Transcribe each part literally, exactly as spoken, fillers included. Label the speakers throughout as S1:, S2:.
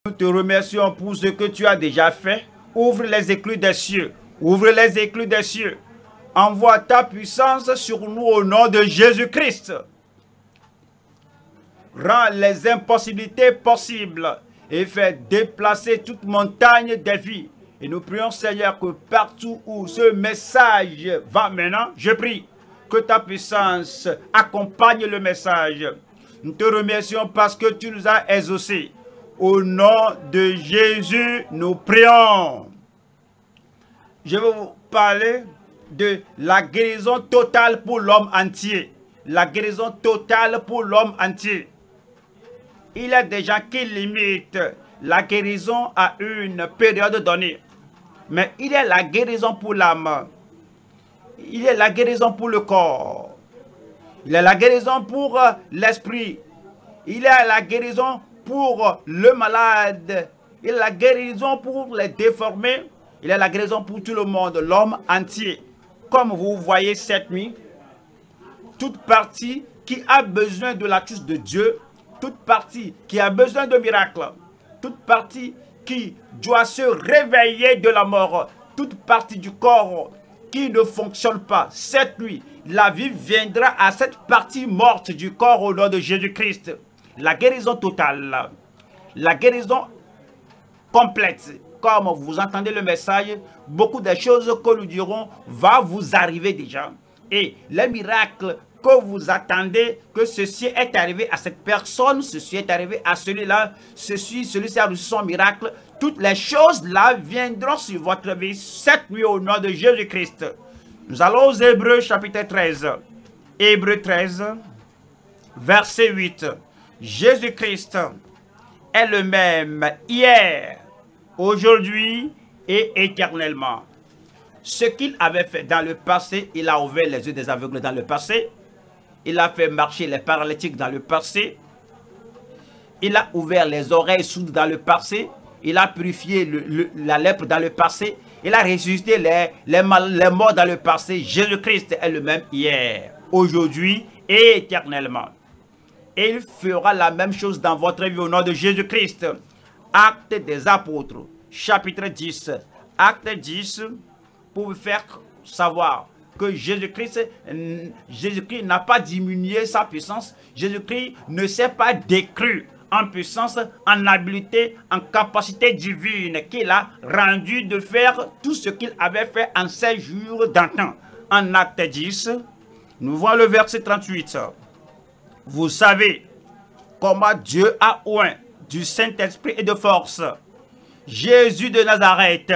S1: Nous te remercions pour ce que tu as déjà fait. Ouvre les écluses des cieux. Ouvre les écluses des cieux. Envoie ta puissance sur nous au nom de Jésus-Christ. Rends les impossibilités possibles et fais déplacer toute montagne des vies. Et nous prions, Seigneur, que partout où ce message va maintenant, je prie que ta puissance accompagne le message. Nous te remercions parce que tu nous as exaucés. Au nom de Jésus, nous prions. Je vais vous parler de la guérison totale pour l'homme entier. La guérison totale pour l'homme entier. Il y a des gens qui limitent la guérison à une période donnée. Mais il y a la guérison pour l'âme. Il y a la guérison pour le corps. Il y a la guérison pour l'esprit. Il y a la guérison pour le malade. Il y a la guérison pour les déformés. Il y a la guérison pour tout le monde, l'homme entier. Comme vous voyez cette nuit, toute partie qui a besoin de la touche de Dieu, toute partie qui a besoin de miracles, toute partie qui doit se réveiller de la mort, toute partie du corps qui ne fonctionne pas, cette nuit, la vie viendra à cette partie morte du corps au nom de Jésus-Christ. La guérison totale, la guérison complète. Comme vous entendez le message, beaucoup de choses que nous dirons va vous arriver déjà. Et les miracles que vous attendez, que ceci est arrivé à cette personne, ceci est arrivé à celui-là, ceci, celui-ci a reçu son miracle. Toutes les choses là viendront sur votre vie cette nuit au nom de Jésus-Christ. Nous allons aux Hébreux chapitre treize. Hébreux treize, verset huit. Jésus-Christ est le même hier, aujourd'hui et éternellement. Ce qu'il avait fait dans le passé, il a ouvert les yeux des aveugles dans le passé. Il a fait marcher les paralytiques dans le passé. Il a ouvert les oreilles sourdes dans le passé. Il a purifié le, le, la lèpre dans le passé. Il a ressuscité les, les, mal, les morts dans le passé. Jésus-Christ est le même hier, aujourd'hui et éternellement. Et il fera la même chose dans votre vie au nom de Jésus-Christ. Actes des apôtres, chapitre dix. Acte dix, pour vous faire savoir que Jésus-Christ Jésus-Christ n'a pas diminué sa puissance. Jésus-Christ ne s'est pas décru en puissance, en habileté, en capacité divine qu'il a rendu de faire tout ce qu'il avait fait en ces jours d'antan. En Acte dix, nous voyons le verset trente-huit. Vous savez comment Dieu a oint du Saint-Esprit et de force Jésus de Nazareth.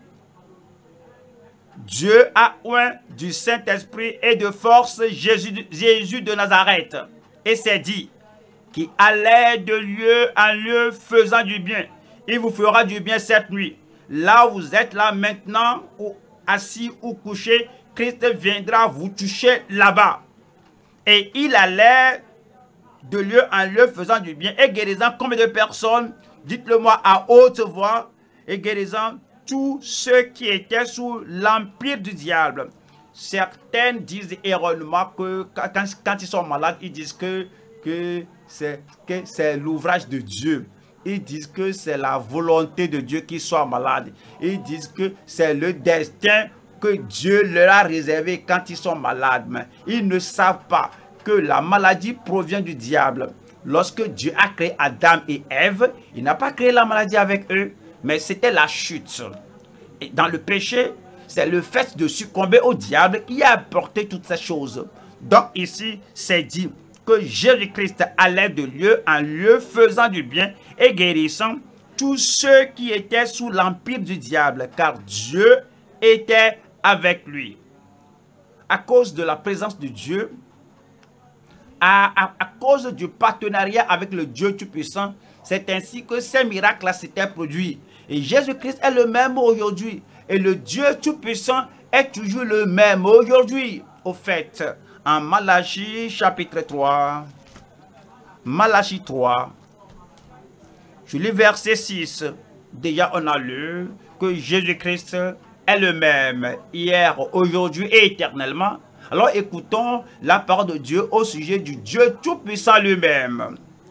S1: Dieu a oint du Saint-Esprit et de force Jésus, Jésus de Nazareth. Et c'est dit qu'il allait de lieu en lieu faisant du bien. Il vous fera du bien cette nuit. Là où vous êtes là maintenant, ou assis ou couché, Christ viendra vous toucher là-bas. Et il allait de lieu en lieu faisant du bien et guérissant combien de personnes? Dites-le moi à haute voix. Et guérissant tous ceux qui étaient sous l'empire du diable. Certains disent erronément que quand, quand ils sont malades, ils disent que, que c'est l'ouvrage de Dieu. Ils disent que c'est la volonté de Dieu qu'ils soient malades. Ils disent que c'est le destin que Dieu leur a réservé quand ils sont malades. Mais ils ne savent pas que la maladie provient du diable. Lorsque Dieu a créé Adam et Ève, il n'a pas créé la maladie avec eux, mais c'était la chute. Et dans le péché, c'est le fait de succomber au diable qui a apporté toutes ces choses. Donc ici, c'est dit que Jésus-Christ allait de lieu en lieu faisant du bien et guérissant tous ceux qui étaient sous l'empire du diable, car Dieu était avec lui. À cause de la présence de Dieu, à, à, à cause du partenariat avec le Dieu Tout-Puissant, c'est ainsi que ces miracles-là s'étaient produits. Et Jésus-Christ est le même aujourd'hui. Et le Dieu Tout-Puissant est toujours le même aujourd'hui. Au fait, en Malachie chapitre trois, Malachie trois, je lis verset six. Déjà, on a lu que Jésus-Christ est le même hier, aujourd'hui et éternellement. Alors écoutons la parole de Dieu au sujet du Dieu Tout-Puissant lui-même.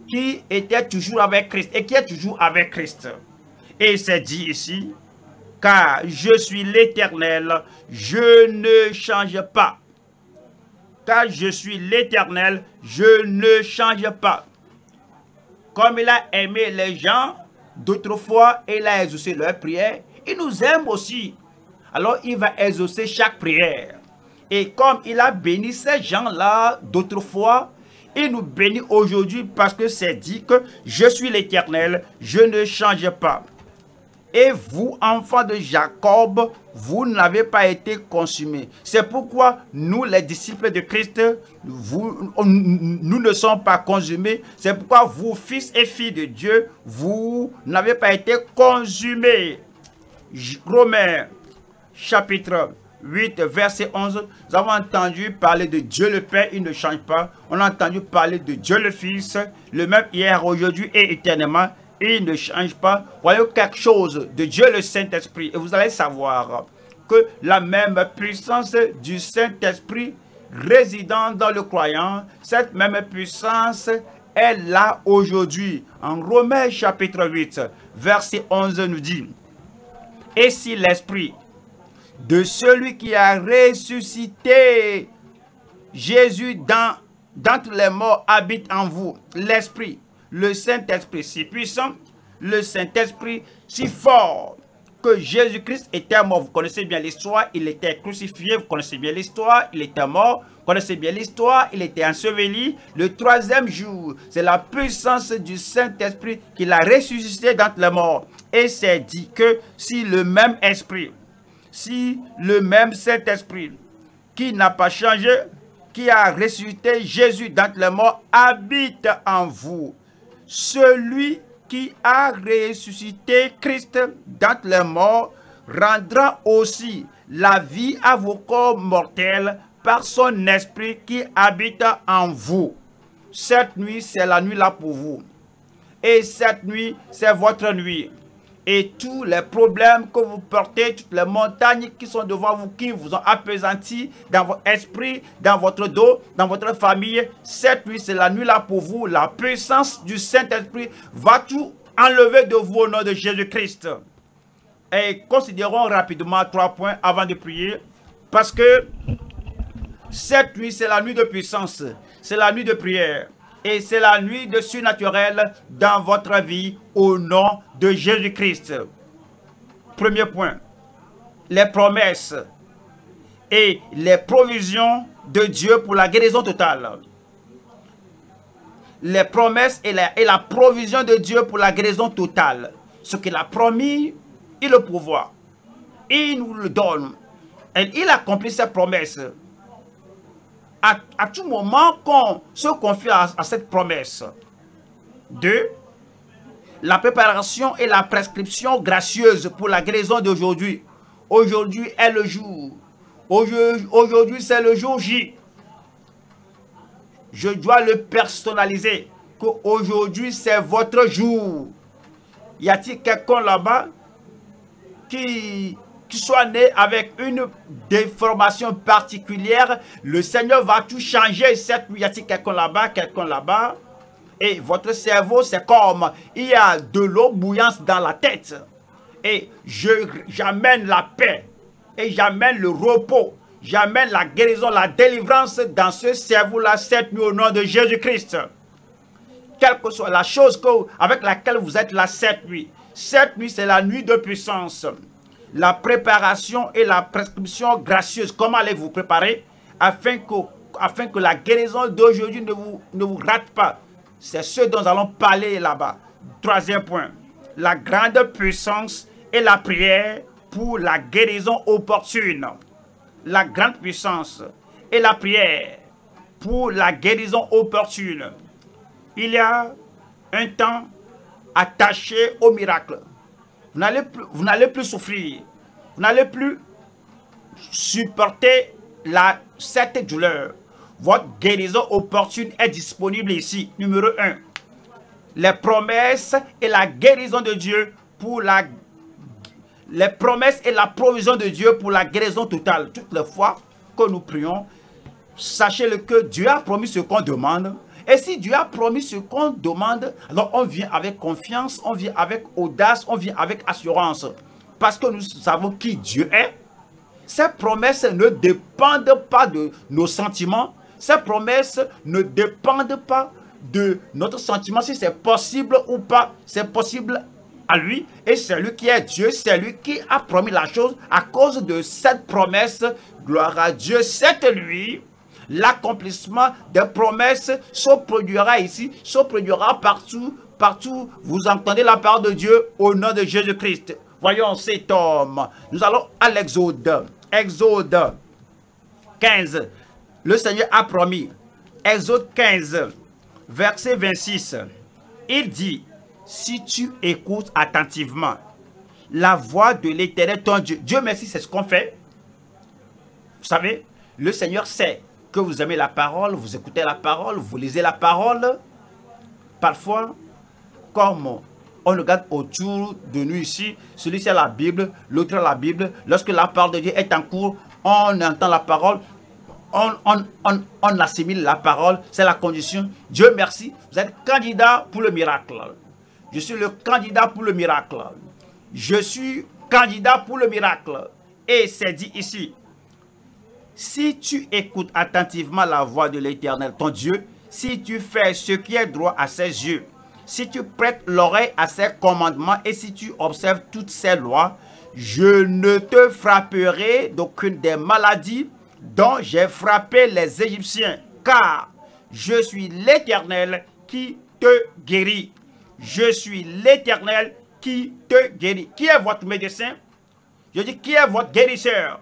S1: qui était toujours avec Christ et qui est toujours avec Christ. Et c'est dit ici, car je suis l'Éternel, je ne change pas. Car je suis l'Éternel, je ne change pas. Comme il a aimé les gens d'autrefois, il a exaucé leurs prières, il nous aime aussi. Alors il va exaucer chaque prière. Et comme il a béni ces gens-là d'autrefois, il nous bénit aujourd'hui parce que c'est dit que je suis l'Éternel, je ne change pas. Et vous, enfants de Jacob, vous n'avez pas été consumés. C'est pourquoi nous, les disciples de Christ, vous, nous ne sommes pas consumés. C'est pourquoi vous, fils et filles de Dieu, vous n'avez pas été consumés. Romains, chapitre huit, verset onze, nous avons entendu parler de Dieu le Père, il ne change pas. On a entendu parler de Dieu le Fils, le même hier, aujourd'hui et éternellement. Il ne change pas. Voyez quelque chose de Dieu le Saint-Esprit. Et vous allez savoir que la même puissance du Saint-Esprit résidant dans le croyant, cette même puissance est là aujourd'hui. En Romains chapitre huit, verset onze nous dit, « Et si l'Esprit de celui qui a ressuscité Jésus dans, d'entre les morts habite en vous, l'Esprit, le Saint-Esprit si puissant, le Saint-Esprit si fort, que Jésus-Christ était mort. Vous connaissez bien l'histoire, il était crucifié, vous connaissez bien l'histoire, il était mort, vous connaissez bien l'histoire, il était enseveli. Le troisième jour, c'est la puissance du Saint-Esprit qui l'a ressuscité d'entre les morts. Et c'est dit que si le même Esprit, si le même Saint-Esprit qui n'a pas changé, qui a ressuscité Jésus d'entre les morts, habite en vous, celui qui a ressuscité Christ d'entre les morts rendra aussi la vie à vos corps mortels par son esprit qui habite en vous. Cette nuit, c'est la nuit là pour vous. Et cette nuit, c'est votre nuit. Et tous les problèmes que vous portez, toutes les montagnes qui sont devant vous, qui vous ont appesanti dans votre esprit, dans votre dos, dans votre famille, cette nuit, c'est la nuit là pour vous. La puissance du Saint-Esprit va tout enlever de vous au nom de Jésus-Christ. Et considérons rapidement trois points avant de prier, parce que cette nuit, c'est la nuit de puissance, c'est la nuit de prière. Et c'est la nuit de surnaturel dans votre vie au nom de Jésus-Christ. Premier point, les promesses et les provisions de Dieu pour la guérison totale. Les promesses et la, et la provision de Dieu pour la guérison totale. Ce qu'il a promis, il le pourvoit. Il nous le donne. Et il accomplit ses promesses. À, à tout moment qu'on se confie à, à cette promesse. Deux, la préparation et la prescription gracieuse pour la guérison d'aujourd'hui. Aujourd'hui est le jour. Aujourd'hui, c'est le jour J. Je dois le personnaliser. Qu'aujourd'hui, c'est votre jour. Y a-t-il quelqu'un là-bas qui... qui soit né avec une déformation particulière, le Seigneur va tout changer cette nuit. Y a-t-il quelqu'un là-bas, quelqu'un là-bas? Et votre cerveau, c'est comme il y a de l'eau bouillante dans la tête. Et j'amène la paix. Et j'amène le repos. J'amène la guérison, la délivrance dans ce cerveau-là cette nuit au nom de Jésus-Christ. Quelle que soit la chose que, avec laquelle vous êtes là cette nuit. Cette nuit, c'est la nuit de puissance. La préparation et la prescription gracieuse. Comment allez-vous préparer afin que, afin que la guérison d'aujourd'hui ne vous, ne vous rate pas? C'est ce dont nous allons parler là-bas. Troisième point. La grande puissance et la prière pour la guérison opportune. La grande puissance et la prière pour la guérison opportune. Il y a un temps attaché au miracle. Vous n'allez plus, vous n'allez plus souffrir. Vous n'allez plus supporter la, cette douleur. Votre guérison opportune est disponible ici. Numéro un. Les promesses et la guérison de Dieu pour la... Les promesses et la provision de Dieu pour la guérison totale. Toutes les fois que nous prions, sachez-le que Dieu a promis ce qu'on demande. Et si Dieu a promis ce qu'on demande, alors on vient avec confiance, on vient avec audace, on vient avec assurance. Parce que nous savons qui Dieu est. Ces promesses ne dépendent pas de nos sentiments. Ces promesses ne dépendent pas de notre sentiment, si c'est possible ou pas. C'est possible à lui. Et c'est lui qui est Dieu. C'est lui qui a promis la chose. À cause de cette promesse, gloire à Dieu, c'est lui. L'accomplissement des promesses se produira ici, se produira partout, partout. Vous entendez la parole de Dieu au nom de Jésus-Christ. Voyons cet homme. Nous allons à l'Exode. Exode quinze. Le Seigneur a promis. Exode quinze, verset vingt-six. Il dit, si tu écoutes attentivement la voix de l'Éternel, ton Dieu. Dieu merci, c'est ce qu'on fait. Vous savez, le Seigneur sait que vous aimez la parole, vous écoutez la parole, vous lisez la parole. Parfois, comme on regarde autour de nous ici, celui-ci a la Bible, l'autre a la Bible. Lorsque la parole de Dieu est en cours, on entend la parole, on, on, on, on assimile la parole, c'est la condition. Dieu merci, vous êtes candidat pour le miracle. Je suis le candidat pour le miracle. Je suis candidat pour le miracle. Et c'est dit ici, si tu écoutes attentivement la voix de l'Éternel, ton Dieu, si tu fais ce qui est droit à ses yeux, si tu prêtes l'oreille à ses commandements et si tu observes toutes ses lois, je ne te frapperai d'aucune des maladies dont j'ai frappé les Égyptiens, car je suis l'Éternel qui te guérit. Je suis l'Éternel qui te guérit. Qui est votre médecin? Je dis, qui est votre guérisseur?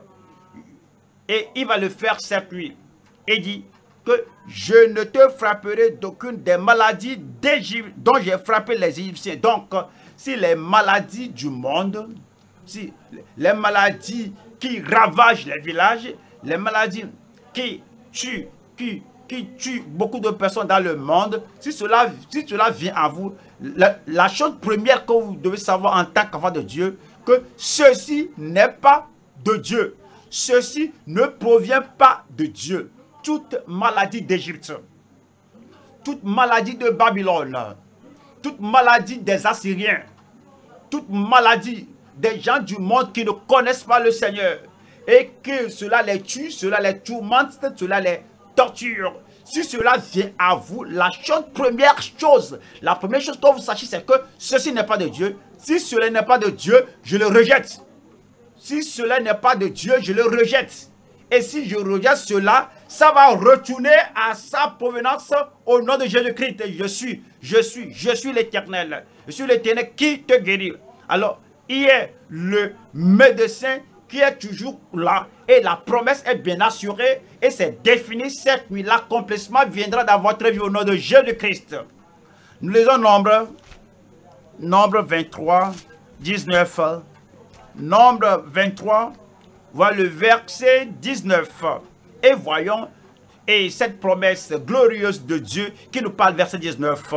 S1: Et il va le faire cette nuit. Et dit que je ne te frapperai d'aucune des maladies dont j'ai frappé les Égyptiens. Donc, si les maladies du monde, si les maladies qui ravagent les villages, les maladies qui tuent, qui, qui tuent beaucoup de personnes dans le monde, si cela, si cela vient à vous, la, la chose première que vous devez savoir en tant qu'enfant de Dieu, que ceci n'est pas de Dieu. Ceci ne provient pas de Dieu. Toute maladie d'Égypte, toute maladie de Babylone, toute maladie des Assyriens, toute maladie des gens du monde qui ne connaissent pas le Seigneur et que cela les tue, cela les tourmente, cela les torture. Si cela vient à vous, la chose, première chose, la première chose que vous sachiez, c'est que ceci n'est pas de Dieu. Si cela n'est pas de Dieu, je le rejette. Si cela n'est pas de Dieu, je le rejette. Et si je rejette cela, ça va retourner à sa provenance au nom de Jésus-Christ. Je suis, je suis, je suis l'Éternel. Je suis l'Éternel qui te guérit. Alors, il est le médecin qui est toujours là. Et la promesse est bien assurée. Et c'est défini cette nuit. L'accomplissement viendra dans votre vie au nom de Jésus-Christ. Nous lisons Nombre, Nombre vingt-trois, dix-neuf. Nombre vingt-trois, voilà le verset dix-neuf. Et voyons, et cette promesse glorieuse de Dieu qui nous parle, verset dix-neuf.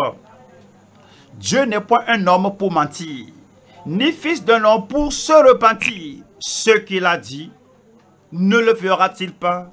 S1: Dieu n'est point un homme pour mentir, ni fils d'un homme pour se repentir. Ce qu'il a dit, ne le fera-t-il pas?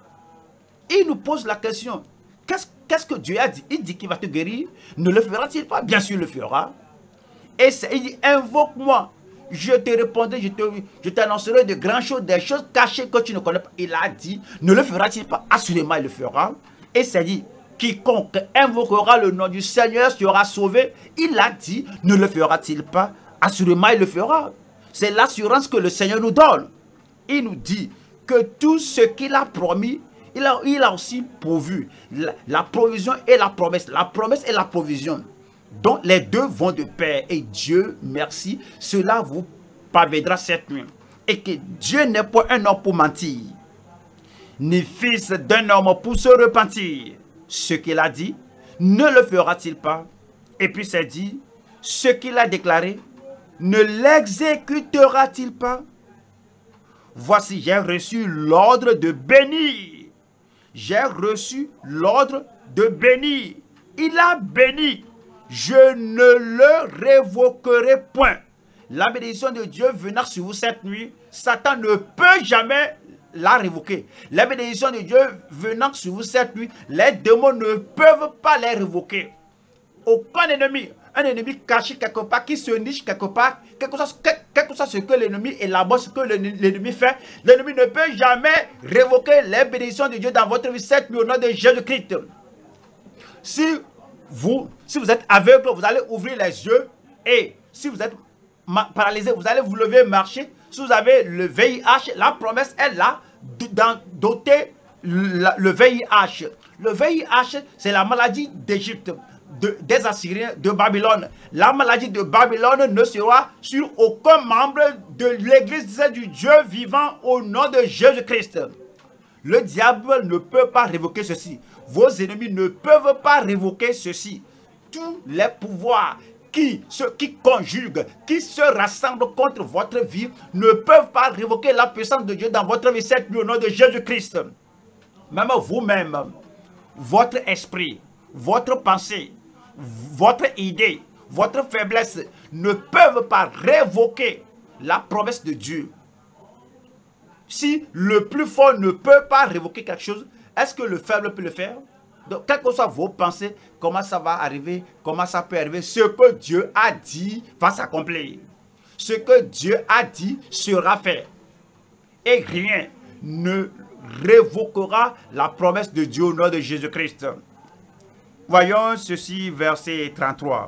S1: Il nous pose la question, qu'est-ce qu'est-ce que Dieu a dit? Il dit qu'il va te guérir, ne le fera-t-il pas? Bien sûr, il le fera. Et il dit, invoque-moi. Je te répondrai, je t'annoncerai te, de grandes choses, des choses cachées que tu ne connais pas. Il a dit, ne le fera-t-il pas? Assurément, il le fera. Et c'est dit, quiconque invoquera le nom du Seigneur sera sauvé. Il a dit, ne le fera-t-il pas? Assurément, il le fera. C'est l'assurance que le Seigneur nous donne. Il nous dit que tout ce qu'il a promis, il a, il a aussi pourvu. La, la provision et la promesse. La promesse et la provision. Donc les deux vont de pair. Et Dieu, merci, cela vous parviendra cette nuit. Et que Dieu n'est pas un homme pour mentir, ni fils d'un homme pour se repentir. Ce qu'il a dit, ne le fera-t-il pas? Et puis c'est dit, ce qu'il a déclaré, ne l'exécutera-t-il pas? Voici, j'ai reçu l'ordre de bénir. J'ai reçu l'ordre de bénir. Il a béni. Je ne le révoquerai point. La bénédiction de Dieu venant sur vous cette nuit, Satan ne peut jamais la révoquer. Les bénédictions de Dieu venant sur vous cette nuit, les démons ne peuvent pas les révoquer. Aucun ennemi, un ennemi caché quelque part, qui se niche quelque part, quel que soit, quel, quel que soit ce que l'ennemi élabore, ce que l'ennemi fait, l'ennemi ne peut jamais révoquer les bénédictions de Dieu dans votre vie cette nuit au nom de Jésus-Christ. Si vous, si vous êtes aveugle, vous allez ouvrir les yeux, et si vous êtes paralysé, vous allez vous lever et marcher. Si vous avez le V I H, la promesse est là d'ôter le V I H. Le V I H, c'est la maladie d'Égypte, de, des Assyriens, de Babylone. La maladie de Babylone ne sera sur aucun membre de l'église du Dieu vivant au nom de Jésus-Christ. Le diable ne peut pas révoquer ceci. Vos ennemis ne peuvent pas révoquer ceci. Tous les pouvoirs qui se qui conjuguent, qui se rassemblent contre votre vie, ne peuvent pas révoquer la puissance de Dieu dans votre vie cette nuit au nom de Jésus-Christ. Même vous-même, votre esprit, votre pensée, votre idée, votre faiblesse ne peuvent pas révoquer la promesse de Dieu. Si le plus fort ne peut pas révoquer quelque chose, est-ce que le faible peut le faire? Donc, quelles que soient vos pensées, comment ça va arriver, comment ça peut arriver, ce que Dieu a dit va s'accomplir. Ce que Dieu a dit sera fait. Et rien ne révoquera la promesse de Dieu au nom de Jésus-Christ. Voyons ceci, verset trente-trois.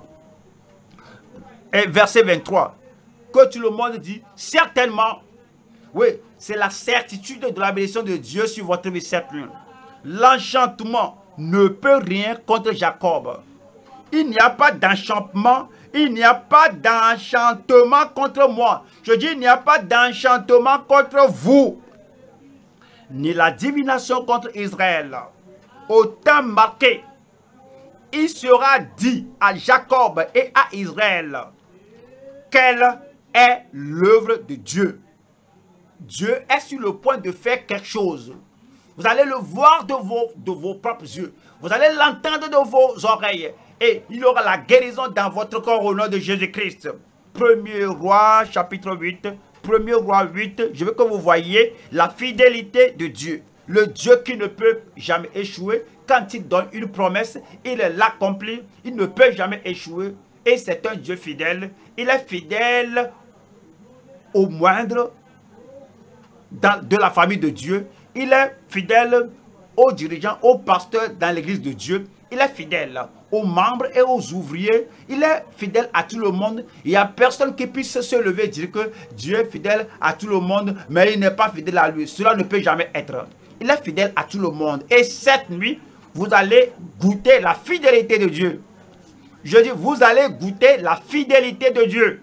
S1: Et verset vingt-trois. Que tout le monde dit, certainement, oui, c'est la certitude de la bénédiction de Dieu sur votre vie cette nuit. L'enchantement ne peut rien contre Jacob. Il n'y a pas d'enchantement, il n'y a pas d'enchantement contre moi. Je dis, il n'y a pas d'enchantement contre vous. Ni la divination contre Israël. Au temps marqué, il sera dit à Jacob et à Israël, quelle est l'œuvre de Dieu. Dieu est sur le point de faire quelque chose. Vous allez le voir de vos, de vos propres yeux. Vous allez l'entendre de vos oreilles. Et il y aura la guérison dans votre corps au nom de Jésus-Christ. Premier roi, chapitre huit. Premier roi huit. Je veux que vous voyez la fidélité de Dieu. Le Dieu qui ne peut jamais échouer. Quand il donne une promesse, il l'accomplit. Il ne peut jamais échouer. Et c'est un Dieu fidèle. Il est fidèle au moindre dans, de la famille de Dieu. Il est fidèle aux dirigeants, aux pasteurs dans l'église de Dieu. Il est fidèle aux membres et aux ouvriers. Il est fidèle à tout le monde. Il n'y a personne qui puisse se lever et dire que Dieu est fidèle à tout le monde, mais il n'est pas fidèle à lui. Cela ne peut jamais être. Il est fidèle à tout le monde. Et cette nuit, vous allez goûter la fidélité de Dieu. Je dis, vous allez goûter la fidélité de Dieu.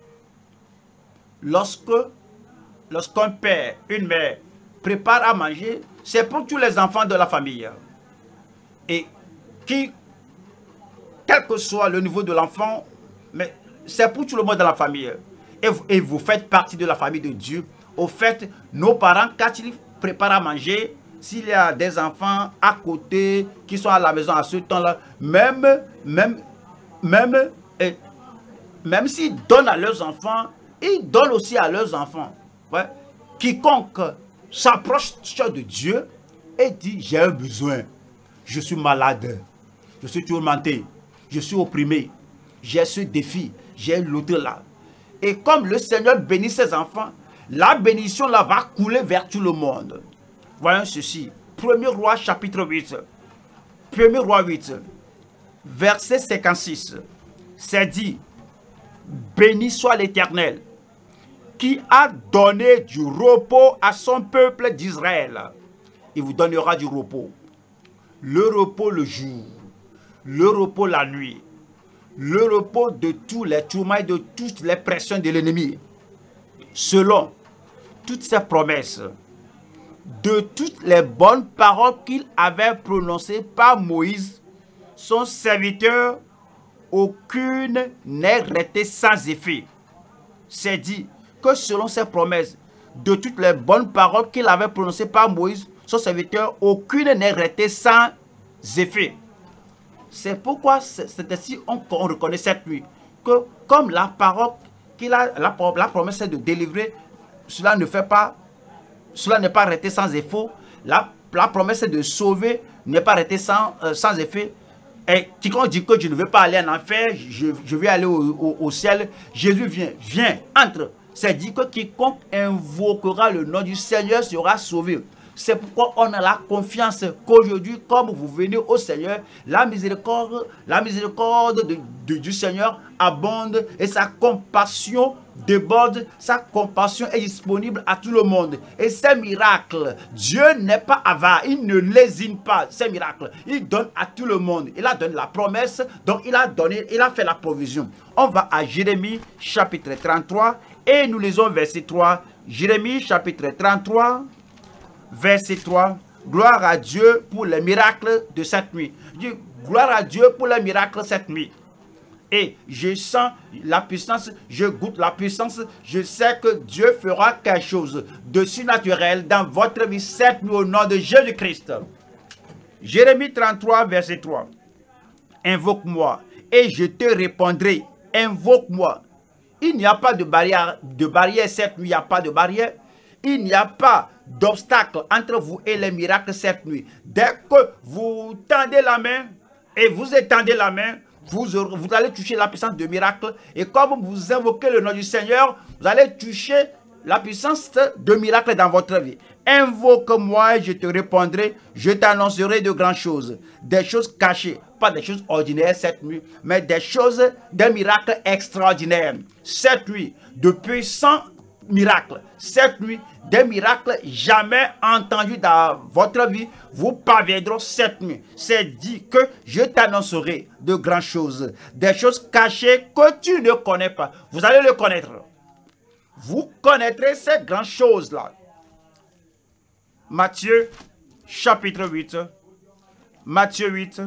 S1: Lorsque, lorsqu'un père, une mère, prépare à manger, c'est pour tous les enfants de la famille. Et qui, quel que soit le niveau de l'enfant, mais c'est pour tout le monde de la famille. Et vous, et vous faites partie de la famille de Dieu. Au fait, nos parents, quand ils préparent à manger, s'il y a des enfants à côté qui sont à la maison à ce temps-là, même, même, même, et, même s'ils donnent à leurs enfants, ils donnent aussi à leurs enfants. Ouais. Quiconque s'approche de Dieu et dit, j'ai un besoin, je suis malade, je suis tourmenté, je suis opprimé, j'ai ce défi, j'ai l'autre là. Et comme le Seigneur bénit ses enfants, la bénédiction là va couler vers tout le monde. Voyons ceci. Premier roi chapitre huit. Premier roi huit. Verset cinquante-six. C'est dit, béni soit l'Éternel, qui a donné du repos à son peuple d'Israël. Il vous donnera du repos. Le repos le jour, le repos la nuit, le repos de tous les tourments et de toutes les pressions de l'ennemi. Selon toutes ses promesses, de toutes les bonnes paroles qu'il avait prononcées par Moïse, son serviteur, aucune n'est restée sans effet. C'est dit que selon ses promesses, de toutes les bonnes paroles qu'il avait prononcées par Moïse, son serviteur, aucune n'est restée sans effet. C'est pourquoi c'est ainsi qu'on reconnaît cette nuit, que comme la parole qu'il a, la, la promesse est de délivrer, cela ne fait pas cela n'est pas arrêté sans effet. La, la promesse de sauver n'est pas arrêtée sans, euh, sans effet. Et quiconque dit que je ne veux pas aller en enfer, je, je vais aller au, au, au ciel, Jésus vient, vient, entre. C'est dit que quiconque invoquera le nom du Seigneur sera sauvé. C'est pourquoi on a la confiance qu'aujourd'hui, comme vous venez au Seigneur, la miséricorde, la miséricorde de, de, du Seigneur abonde et sa compassion déborde, sa compassion est disponible à tout le monde. Et ces miracles, Dieu n'est pas avare, il ne lésine pas ces miracles. Il donne à tout le monde. Il a donné la promesse, donc il a donné, il a fait la provision. On va à Jérémie chapitre trente-trois et nous lisons verset trois. Jérémie chapitre trente-trois. Verset trois, gloire à Dieu pour les miracles de cette nuit. Je dis, gloire à Dieu pour les miracles cette nuit. Et je sens la puissance, je goûte la puissance, je sais que Dieu fera quelque chose de surnaturel dans votre vie cette nuit au nom de Jésus-Christ. Jérémie trente-trois, verset trois. Invoque-moi et je te répondrai. Invoque-moi. Il n'y a pas de barrière, de barrière cette nuit, il n'y a pas de barrière. Il n'y a pas d'obstacle entre vous et les miracles cette nuit. Dès que vous tendez la main et vous étendez la main, vous, vous allez toucher la puissance de miracle. Et comme vous invoquez le nom du Seigneur, vous allez toucher la puissance de miracle dans votre vie. Invoque-moi et je te répondrai. Je t'annoncerai de grandes choses. Des choses cachées. Pas des choses ordinaires cette nuit, mais des choses, des miracles extraordinaires. Cette nuit, de puissants miracles. Cette nuit, des miracles jamais entendus dans votre vie vous parviendront cette nuit. C'est dit que je t'annoncerai de grandes choses, des choses cachées que tu ne connais pas. Vous allez le connaître. Vous connaîtrez ces grandes choses-là. Matthieu chapitre huit. Matthieu huit,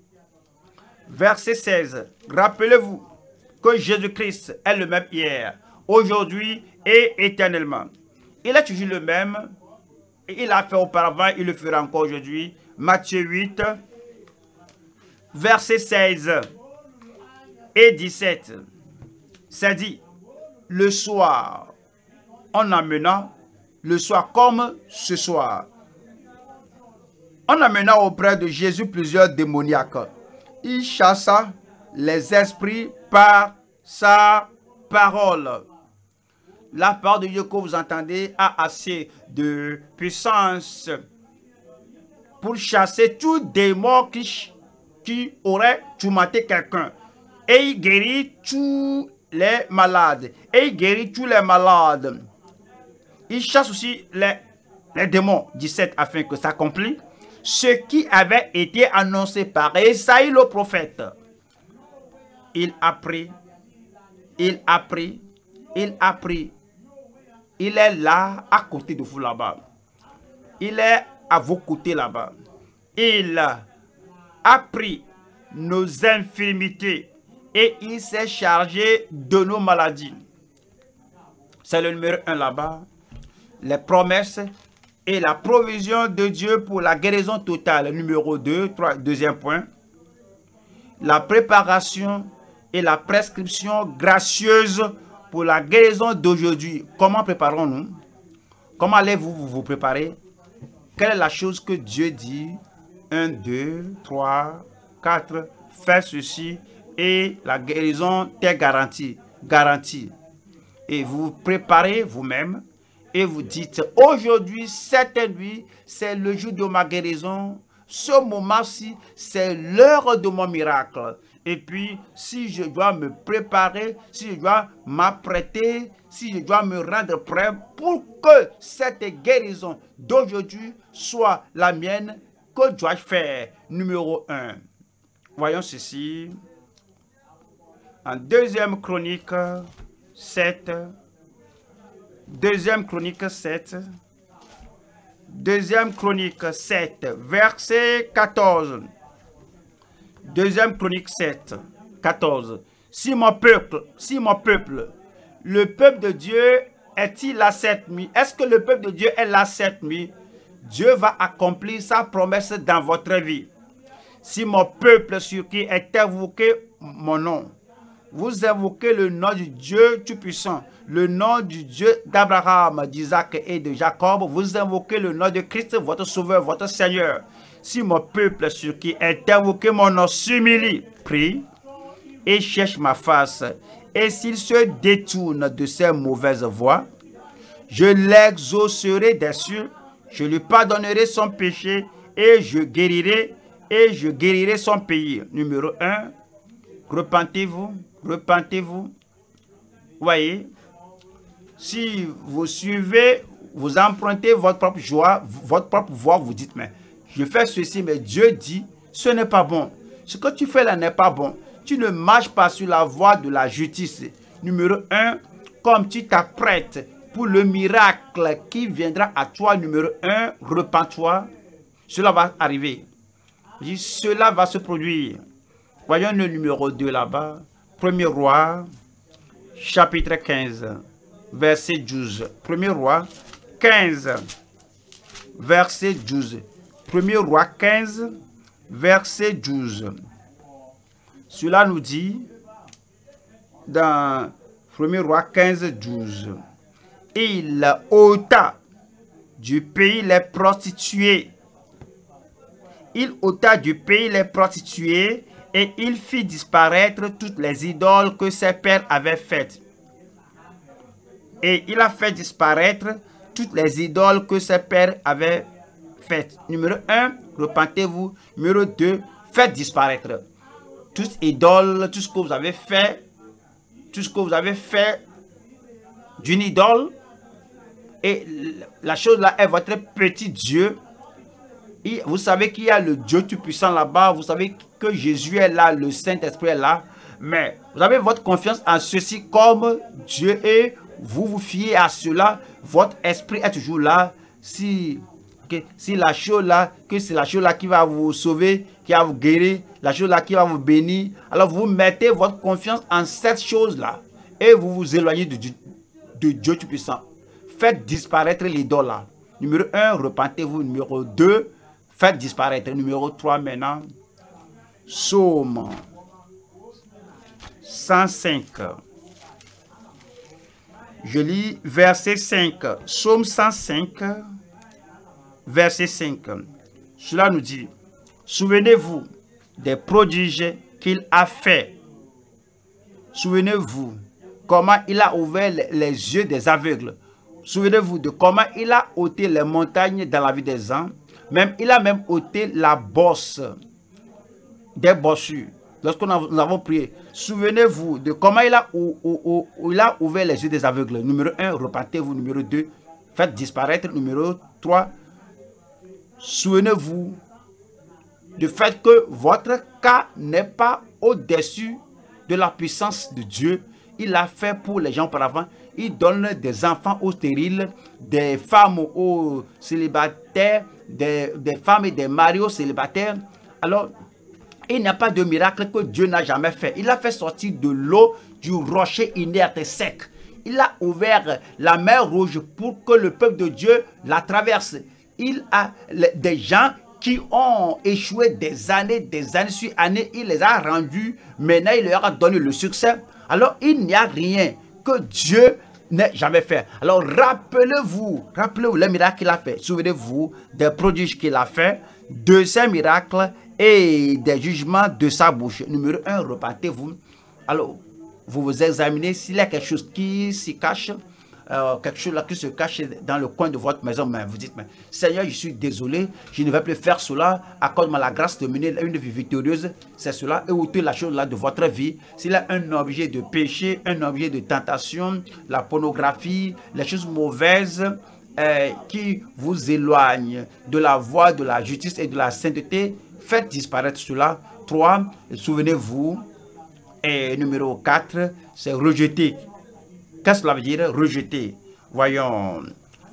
S1: verset seize. Rappelez-vous que Jésus-Christ est le même hier, aujourd'hui et éternellement. Il est toujours le même. Et il a fait auparavant, il le fera encore aujourd'hui. Matthieu huit, verset seize et dix-sept. C'est dit, le soir, en amenant, le soir comme ce soir, en amenant auprès de Jésus plusieurs démoniaques, il chassa les esprits par sa parole. La parole de Dieu que vous entendez a assez de puissance pour chasser tout démon qui, qui aurait tourmenté quelqu'un. Et il guérit tous les malades. Et il guérit tous les malades. Il chasse aussi les, les démons, dix-sept, afin que s'accomplisse ce qui avait été annoncé par Esaïe le prophète. Il a pris, il a pris, il a pris. Il est là, à côté de vous là-bas. Il est à vos côtés là-bas. Il a pris nos infirmités et il s'est chargé de nos maladies. C'est le numéro un là-bas. Les promesses et la provision de Dieu pour la guérison totale. Numéro deux, trois, deuxième point. La préparation et la prescription gracieuse pour la guérison d'aujourd'hui. Comment préparons-nous? Comment allez-vous vous, vous préparer? Quelle est la chose que Dieu dit? un, deux, trois, quatre. Fais ceci et la guérison t'est garantie. Garantie. Et vous vous préparez vous-même et vous dites, aujourd'hui, cette nuit, c'est le jour de ma guérison. Ce moment-ci, c'est l'heure de mon miracle. Et puis, si je dois me préparer, si je dois m'apprêter, si je dois me rendre prêt pour que cette guérison d'aujourd'hui soit la mienne, que dois-je faire? Numéro un. Voyons ceci. En deuxième chronique sept. Deuxième chronique sept. Deuxième chronique sept, verset quatorze. Deuxième chronique sept, quatorze. Si mon peuple, si mon peuple, le peuple de Dieu est-il là cette nuit? Est-ce que le peuple de Dieu est là cette nuit? Dieu va accomplir sa promesse dans votre vie. Si mon peuple sur qui est invoqué mon nom vous invoquez le nom du Dieu Tout-Puissant, le nom du Dieu d'Abraham, d'Isaac et de Jacob. Vous invoquez le nom de Christ, votre Sauveur, votre Seigneur. Si mon peuple sur qui est invoqué mon nom s'humilie, prie et cherche ma face, et s'il se détourne de ses mauvaises voies, je l'exaucerai des cieux, je lui pardonnerai son péché et je guérirai et je guérirai son pays. Numéro un, repentez-vous, repentez-vous. Voyez, si vous suivez, vous empruntez votre propre joie, votre propre voie, vous dites, mais je fais ceci, mais Dieu dit, ce n'est pas bon. Ce que tu fais là n'est pas bon. Tu ne marches pas sur la voie de la justice. Numéro un, comme tu t'apprêtes pour le miracle qui viendra à toi, numéro un, repens-toi. Cela va arriver. Je dis, cela va se produire. Voyons le numéro deux là-bas. Premier roi, chapitre quinze, verset douze. Premier roi, quinze, verset douze. Premier roi, quinze, verset douze. Cela nous dit, dans Premier roi quinze, douze, il ôta du pays les prostituées. Il ôta du pays les prostituées et il fit disparaître toutes les idoles que ses pères avaient faites. Et il a fait disparaître toutes les idoles que ses pères avaient faites. Numéro un, repentez-vous. Numéro deux, faites disparaître toute idole, tout ce que vous avez fait, tout ce que vous avez fait d'une idole. Et la chose là est votre petit Dieu. Et vous savez qu'il y a le Dieu Tout-Puissant là-bas. Vous savez que Jésus est là, le Saint-Esprit est là. Mais vous avez votre confiance en ceci comme Dieu et vous vous fiez à cela. Votre esprit est toujours là. Si, que, si la chose là, que c'est la chose là qui va vous sauver, qui va vous guérir, la chose là qui va vous bénir. Alors vous mettez votre confiance en cette chose là. Et vous vous éloignez de, de Dieu Tout-Puissant. Faites disparaître l'idole là. Numéro un, repentez-vous. Numéro deux, faites disparaître. Numéro trois maintenant. Psaume cent cinq. Je lis verset cinq. Psaume cent cinq, verset cinq. Cela nous dit, souvenez-vous des prodiges qu'il a fait. Souvenez-vous comment il a ouvert les yeux des aveugles. Souvenez-vous de comment il a ôté les montagnes dans la vie des gens. Même, il a même ôté la bosse des bossures. Lorsque nous avons prié, souvenez-vous de comment il a, ou, ou, ou, il a ouvert les yeux des aveugles. Numéro un, repentez-vous. Numéro deux, faites disparaître. Numéro trois, souvenez-vous du fait que votre cas n'est pas au-dessus de la puissance de Dieu. Il l'a fait pour les gens auparavant. Il donne des enfants aux stériles, des femmes aux célibataires, des, des femmes et des maris aux célibataires. Alors, il n'y a pas de miracle que Dieu n'a jamais fait. Il a fait sortir de l'eau du rocher inerte et sec. Il a ouvert la mer Rouge pour que le peuple de Dieu la traverse. Il a des gens qui ont échoué des années, des années sur années. Il les a rendus. Maintenant, il leur a donné le succès. Alors, il n'y a rien que Dieu n'ait jamais fait. Alors, rappelez-vous, rappelez-vous les miracles qu'il a fait. Souvenez-vous des prodiges qu'il a fait, de ses miracles et des jugements de sa bouche. Numéro un, repentez-vous. Alors, vous vous examinez s'il y a quelque chose qui s'y cache, euh, quelque chose là qui se cache dans le coin de votre maison. Mais vous dites, mais Seigneur, je suis désolé, je ne vais plus faire cela. Accorde-moi la grâce de mener une vie victorieuse. C'est cela. Et ôtez la chose là de votre vie. S'il y a un objet de péché, un objet de tentation, la pornographie, les choses mauvaises euh, qui vous éloignent de la voie de la justice et de la sainteté, faites disparaître cela. trois. Souvenez-vous. Et numéro quatre, c'est rejeter. Qu'est-ce que cela veut dire? Rejeter. Voyons.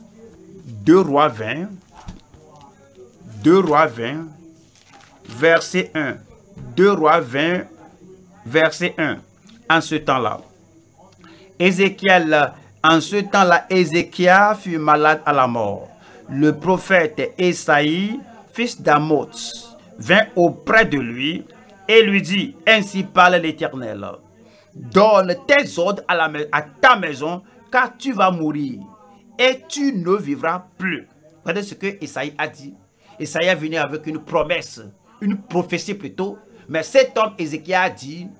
S1: deux Rois vingt. deux Rois vingt. Verset un. deux Rois vingt. Verset un. En ce temps-là. Ézéchiel. En ce temps-là, Ézéchiel fut malade à la mort. Le prophète Esaïe, fils d'Amoz, vint auprès de lui et lui dit, ainsi parle l'Éternel. donne tes ordres à, la, à ta maison, car tu vas mourir et tu ne vivras plus. Regardez ce que Esaïe a dit. Esaïe est venu avec une promesse, une prophétie plutôt. Mais cet homme, Ézéchiel, a dit,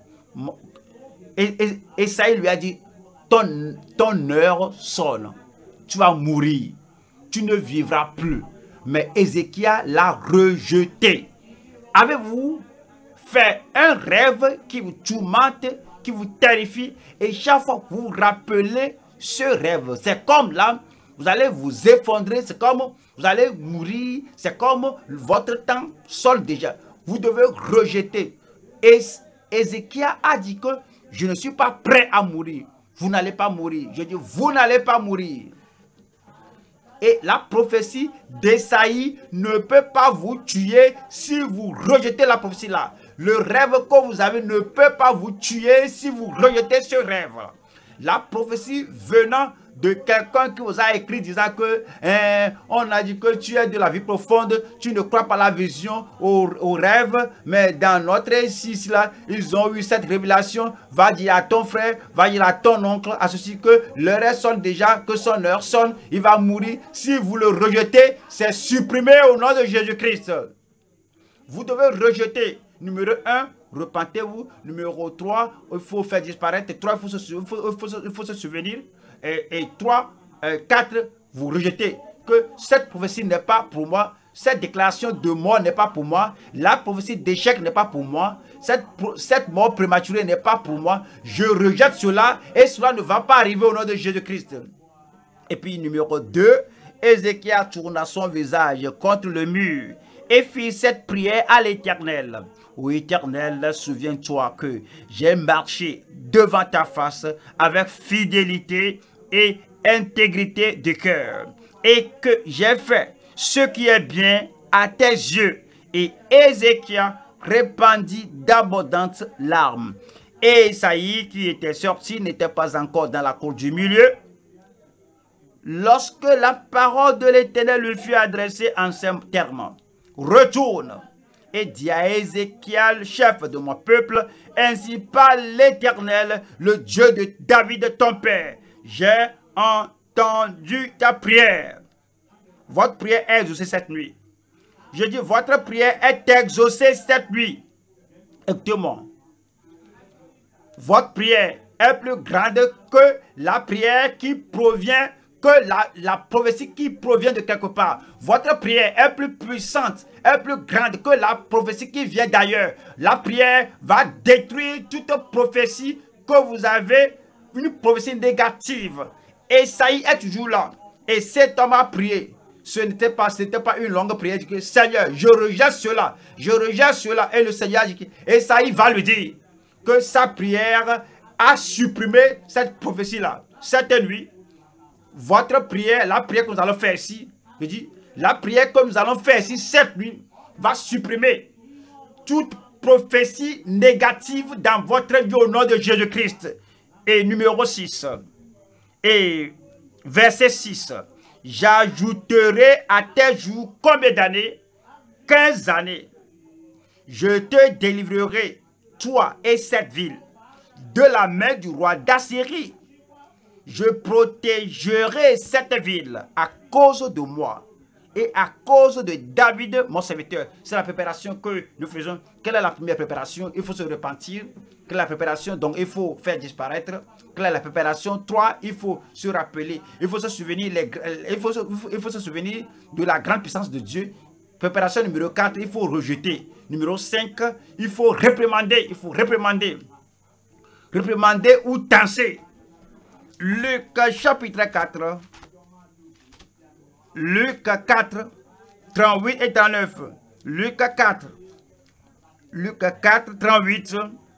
S1: Esaïe lui a dit, ton, ton heure sonne, tu vas mourir, tu ne vivras plus. Mais Ézéchiel l'a rejeté. Avez-vous fait un rêve qui vous tourmente, qui vous terrifie, et chaque fois que vous rappelez ce rêve, c'est comme là, vous allez vous effondrer, c'est comme vous allez mourir, c'est comme votre temps sonne déjà. Vous devez rejeter. Et Ézéchiel a dit que je ne suis pas prêt à mourir. Vous n'allez pas mourir. Je dis, vous n'allez pas mourir. Et la prophétie d'Esaïe ne peut pas vous tuer si vous rejetez la prophétie là. Le rêve que vous avez ne peut pas vous tuer si vous rejetez ce rêve. La prophétie venant de quelqu'un qui vous a écrit disant que hein, on a dit que tu es de la vie profonde, tu ne crois pas à la vision, au, au rêve, mais dans notre ici là, ils ont eu cette révélation. Va dire à ton frère, va dire à ton oncle, à ceci que l'heure sonne déjà, que son heure sonne, il va mourir. Si vous le rejetez, c'est supprimé au nom de Jésus-Christ. Vous devez rejeter. Numéro un, repentez-vous. Numéro trois, il faut faire disparaître. trois, il faut se, il faut, il faut, il faut se souvenir. Et, et trois, euh, quatre, vous rejetez que cette prophétie n'est pas pour moi. Cette déclaration de mort n'est pas pour moi. La prophétie d'échec n'est pas pour moi. Cette, cette mort prématurée n'est pas pour moi. Je rejette cela et cela ne va pas arriver au nom de Jésus-Christ. Et puis numéro deux, Ézéchiel tourna son visage contre le mur et fit cette prière à l'Éternel. Ô Éternel, souviens-toi que j'ai marché devant ta face avec fidélité et intégrité de cœur, et que j'ai fait ce qui est bien à tes yeux. Et Ézéchiel répandit d'abondantes larmes. Et Esaïe, qui était sorti, n'était pas encore dans la cour du milieu, lorsque la parole de l'Éternel lui fut adressée en ces termes: retourne et dis à Ézéchiel, chef de mon peuple, ainsi parle l'Éternel, le Dieu de David ton père. J'ai entendu ta prière. Votre prière est exaucée cette nuit. Je dis, votre prière est exaucée cette nuit. Écoutez-moi. Votre prière est plus grande que la prière qui provient que la, la prophétie qui provient de quelque part. Votre prière est plus puissante, est plus grande que la prophétie qui vient d'ailleurs. La prière va détruire toute prophétie que vous avez, une prophétie négative. Esaïe est toujours là. Et cet homme a prié. Ce n'était pas, c'était pas une longue prière. Il dit, Seigneur, je rejette cela. Je rejette cela. Et le Seigneur dit, Esaïe va lui dire que sa prière a supprimé cette prophétie-là. Cette nuit, votre prière, la prière que nous allons faire ici, je dis, la prière que nous allons faire ici cette nuit va supprimer toute prophétie négative dans votre vie au nom de Jésus-Christ. Et numéro six, et verset six, j'ajouterai à tes jours combien d'années? quinze années. Je te délivrerai, toi et cette ville, de la main du roi d'Assyrie. Je protégerai cette ville à cause de moi et à cause de David, mon serviteur. C'est la préparation que nous faisons. Quelle est la première préparation? Il faut se repentir. Quelle est la préparation? Donc, il faut faire disparaître. Quelle est la préparation? Trois, il faut se rappeler. Il faut se souvenir, les, il faut se, il faut se souvenir de la grande puissance de Dieu. Préparation numéro quatre, il faut rejeter. Numéro cinq, il faut réprimander. Il faut réprimander. Réprimander ou danser. Luc chapitre quatre. Luc quatre, trente-huit et trente-neuf. Luc quatre. Luc quatre, trente-huit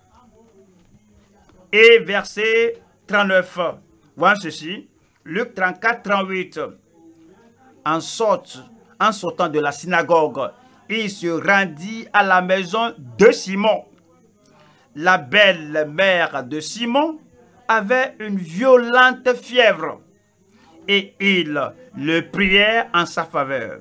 S1: et verset trente-neuf. Voilà ceci. Luc trente-quatre, trente-huit. En, sorte, en sortant de la synagogue, il se rendit à la maison de Simon. La belle-mère de Simon avait une violente fièvre et il le priait en sa faveur.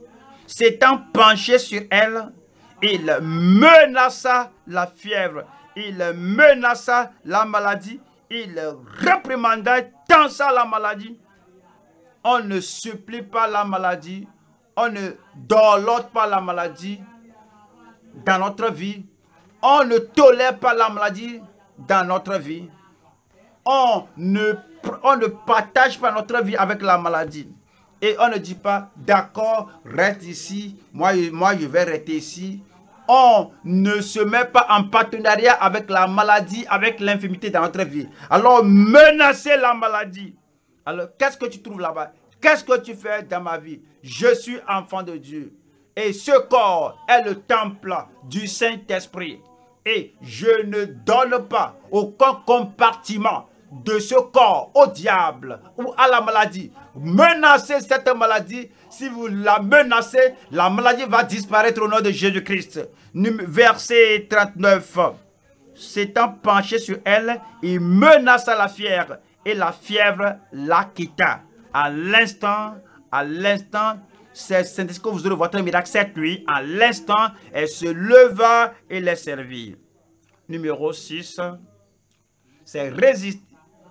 S1: S'étant penché sur elle, il menaça la fièvre il menaça la maladie, il réprimanda tant ça la maladie. On ne supplie pas la maladie, on ne dorlote pas la maladie dans notre vie, on ne tolère pas la maladie dans notre vie, on ne, on ne partage pas notre vie avec la maladie. Et on ne dit pas, d'accord, reste ici, moi, moi je vais rester ici. On ne se met pas en partenariat avec la maladie, avec l'infirmité dans notre vie. Alors, menacer la maladie. Alors, qu'est-ce que tu trouves là-bas? Qu'est-ce que tu fais dans ma vie? Je suis enfant de Dieu. Et ce corps est le temple du Saint-Esprit. Et je ne donne pas aucun compartiment de ce corps au diable ou à la maladie. Menacez cette maladie. Si vous la menacez, la maladie va disparaître au nom de Jésus-Christ. Verset trente-neuf. S'étant penché sur elle, il menaça la fièvre et la fièvre la quitta. À l'instant, à l'instant, c'est ce que vous aurez votre miracle cette nuit. À l'instant, elle se leva et les servit. Numéro six, c'est résister.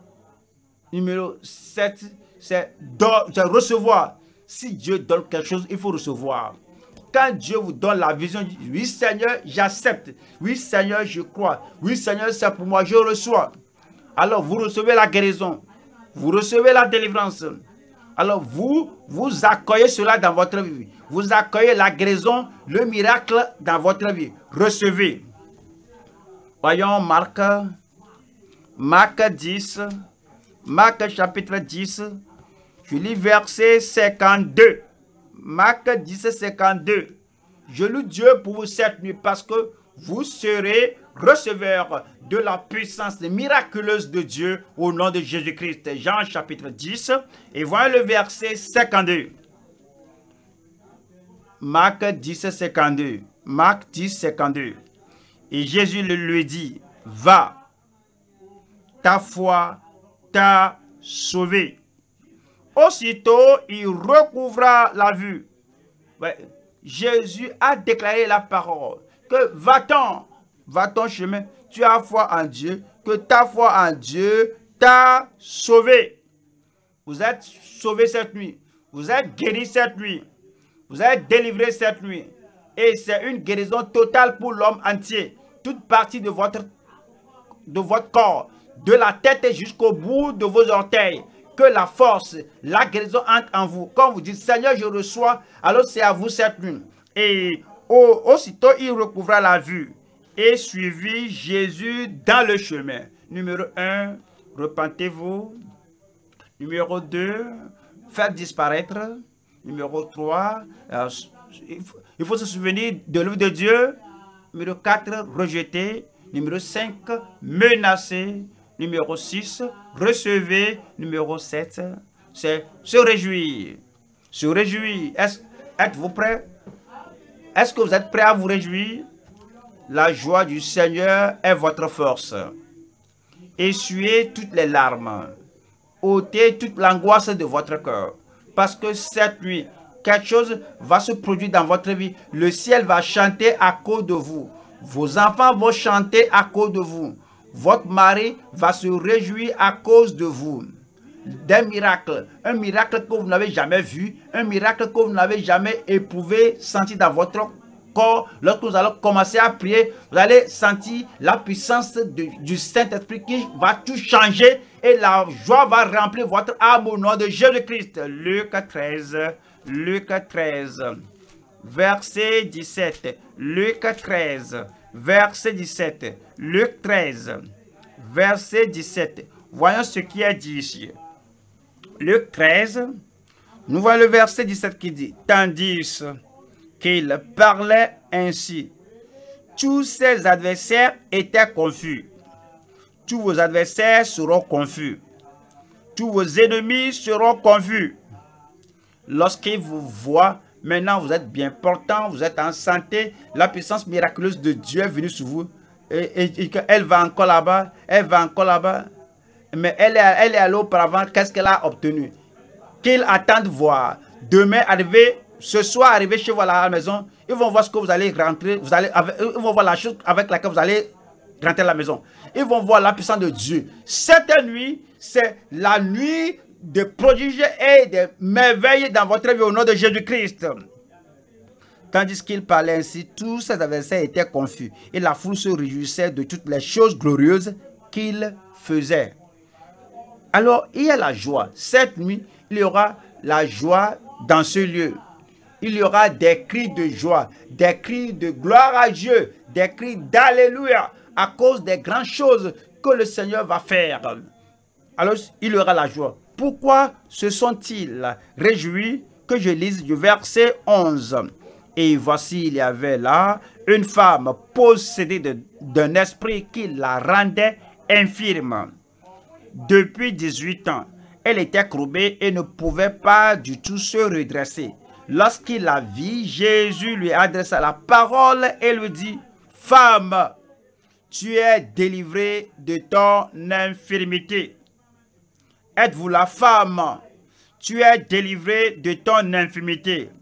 S1: Numéro sept, c'est recevoir. Si Dieu donne quelque chose, il faut recevoir. Quand Dieu vous donne la vision, oui Seigneur, j'accepte. Oui Seigneur, je crois. Oui Seigneur, c'est pour moi, je reçois. Alors vous recevez la guérison. Vous recevez la délivrance. Alors vous, vous accueillez cela dans votre vie. Vous accueillez la guérison, le miracle dans votre vie. Recevez. Voyons Marc, Marc dix, Marc chapitre dix, je lis verset cinquante-deux. Marc dix, cinquante-deux. Je loue Dieu pour vous cette nuit parce que vous serez receveurs de la puissance miraculeuse de Dieu au nom de Jésus-Christ. Jean chapitre dix et voyons le verset cinquante-deux. Marc dix, cinquante-deux. Marc dix, cinquante-deux. Et Jésus lui dit, va, ta foi t'a sauvé. Aussitôt, il recouvra la vue. Ouais. Jésus a déclaré la parole, que va-t'en, va ton chemin, tu as foi en Dieu, que ta foi en Dieu t'a sauvé. Vous êtes sauvé cette nuit, vous êtes guéri cette nuit, vous êtes délivré cette nuit. Et c'est une guérison totale pour l'homme entier. Toute partie de votre, de votre corps, de la tête jusqu'au bout de vos orteils. Que la force, la guérison entre en vous. Quand vous dites, Seigneur, je reçois, alors c'est à vous cette nuit. Et au, aussitôt, il recouvra la vue et suivit Jésus dans le chemin. Numéro un, repentez-vous. Numéro deux, faites disparaître. Numéro trois, euh, il, faut, il faut se souvenir de l'œuvre de Dieu. Numéro quatre, rejeter. Numéro cinq, menacer. Numéro six, recevez. Numéro sept, c'est se réjouir. Se réjouir. Êtes-vous prêts? Est-ce que vous êtes prêts à vous réjouir? La joie du Seigneur est votre force. Essuyez toutes les larmes. ôtez toute l'angoisse de votre cœur. Parce que cette nuit, quelque chose va se produire dans votre vie. Le ciel va chanter à cause de vous. Vos enfants vont chanter à cause de vous. Votre mari va se réjouir à cause de vous. D'un miracle. Un miracle que vous n'avez jamais vu. Un miracle que vous n'avez jamais éprouvé, senti dans votre corps. Lorsque vous allez commencer à prier, vous allez sentir la puissance de, du Saint-Esprit qui va tout changer. Et la joie va remplir votre âme au nom de Jésus-Christ. Luc treize. Luc treize. Verset dix-sept. Luc treize. Verset dix-sept. Luc treize. Verset dix-sept. Voyons ce qui est dit ici. Luc treize. Nous voyons le verset dix-sept qui dit: tandis qu'il parlait ainsi, tous ses adversaires étaient confus. Tous vos adversaires seront confus. Tous vos ennemis seront confus. Lorsqu'ils vous voient, maintenant vous êtes bien portant, vous êtes en santé, la puissance miraculeuse de Dieu est venue sur vous. Et, et, et elle va encore là-bas, elle va encore là-bas. Mais elle est, elle est allée auparavant, qu'est-ce qu'elle a obtenu? Qu'ils attendent voir. Demain, arriver, ce soir, arriver chez vous à la maison, ils vont voir ce que vous allez rentrer, vous allez, ils vont voir la chose avec laquelle vous allez rentrer à la maison. Ils vont voir la puissance de Dieu. Cette nuit, c'est la nuit de prodiges et de merveilles dans votre vie au nom de Jésus-Christ. Tandis qu'il parlait ainsi, tous ses adversaires étaient confus et la foule se réjouissait de toutes les choses glorieuses qu'il faisait. Alors, il y a la joie. Cette nuit, il y aura la joie dans ce lieu. Il y aura des cris de joie, des cris de gloire à Dieu, des cris d'alléluia à cause des grandes choses que le Seigneur va faire. Alors, il y aura la joie. Pourquoi se sont-ils réjouis? Que je lise du verset onze. Et voici, il y avait là une femme possédée d'un esprit qui la rendait infirme. Depuis dix-huit ans, elle était courbée et ne pouvait pas du tout se redresser. Lorsqu'il la vit, Jésus lui adressa la parole et lui dit, « Femme, tu es délivrée de ton infirmité. » Êtes-vous la femme? Tu es délivrée de ton infirmité.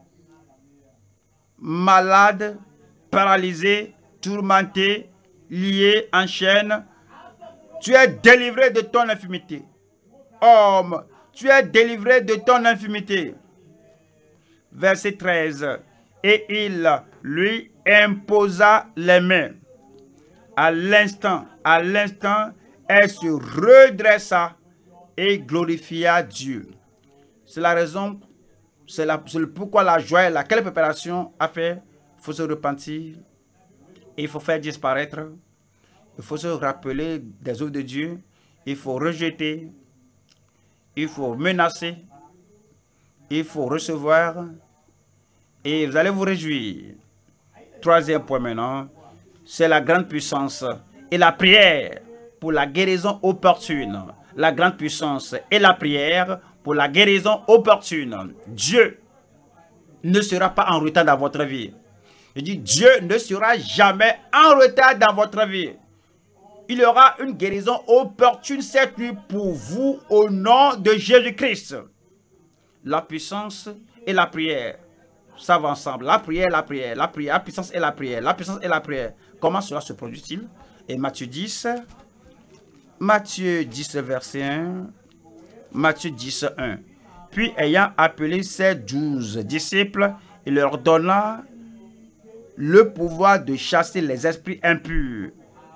S1: Malade, paralysé, tourmenté, lié en chaîne, tu es délivré de ton infirmité. Homme, tu es délivré de ton infirmité. Verset treize. Et il lui imposa les mains. À l'instant, à l'instant, elle se redressa et glorifia Dieu. C'est la raison, c'est pourquoi la joie est là. Quelle préparation a fait? Il faut se repentir, il faut faire disparaître, il faut se rappeler des œuvres de Dieu, il faut rejeter, il faut menacer, il faut recevoir, et vous allez vous réjouir. Troisième point maintenant, c'est la grande puissance et la prière pour la guérison opportune. La grande puissance et la prière pour la guérison opportune. Dieu ne sera pas en retard dans votre vie. Je dis, Dieu ne sera jamais en retard dans votre vie. Il y aura une guérison opportune cette nuit pour vous au nom de Jésus-Christ. La puissance et la prière, ça va ensemble. La prière, la prière, la prière, la puissance et la prière, la puissance et la prière. Comment cela se produit-il? Et Matthieu dix, Matthieu dix, verset un, Matthieu dix, un. Puis ayant appelé ses douze disciples, il leur donna le pouvoir de chasser les esprits impurs.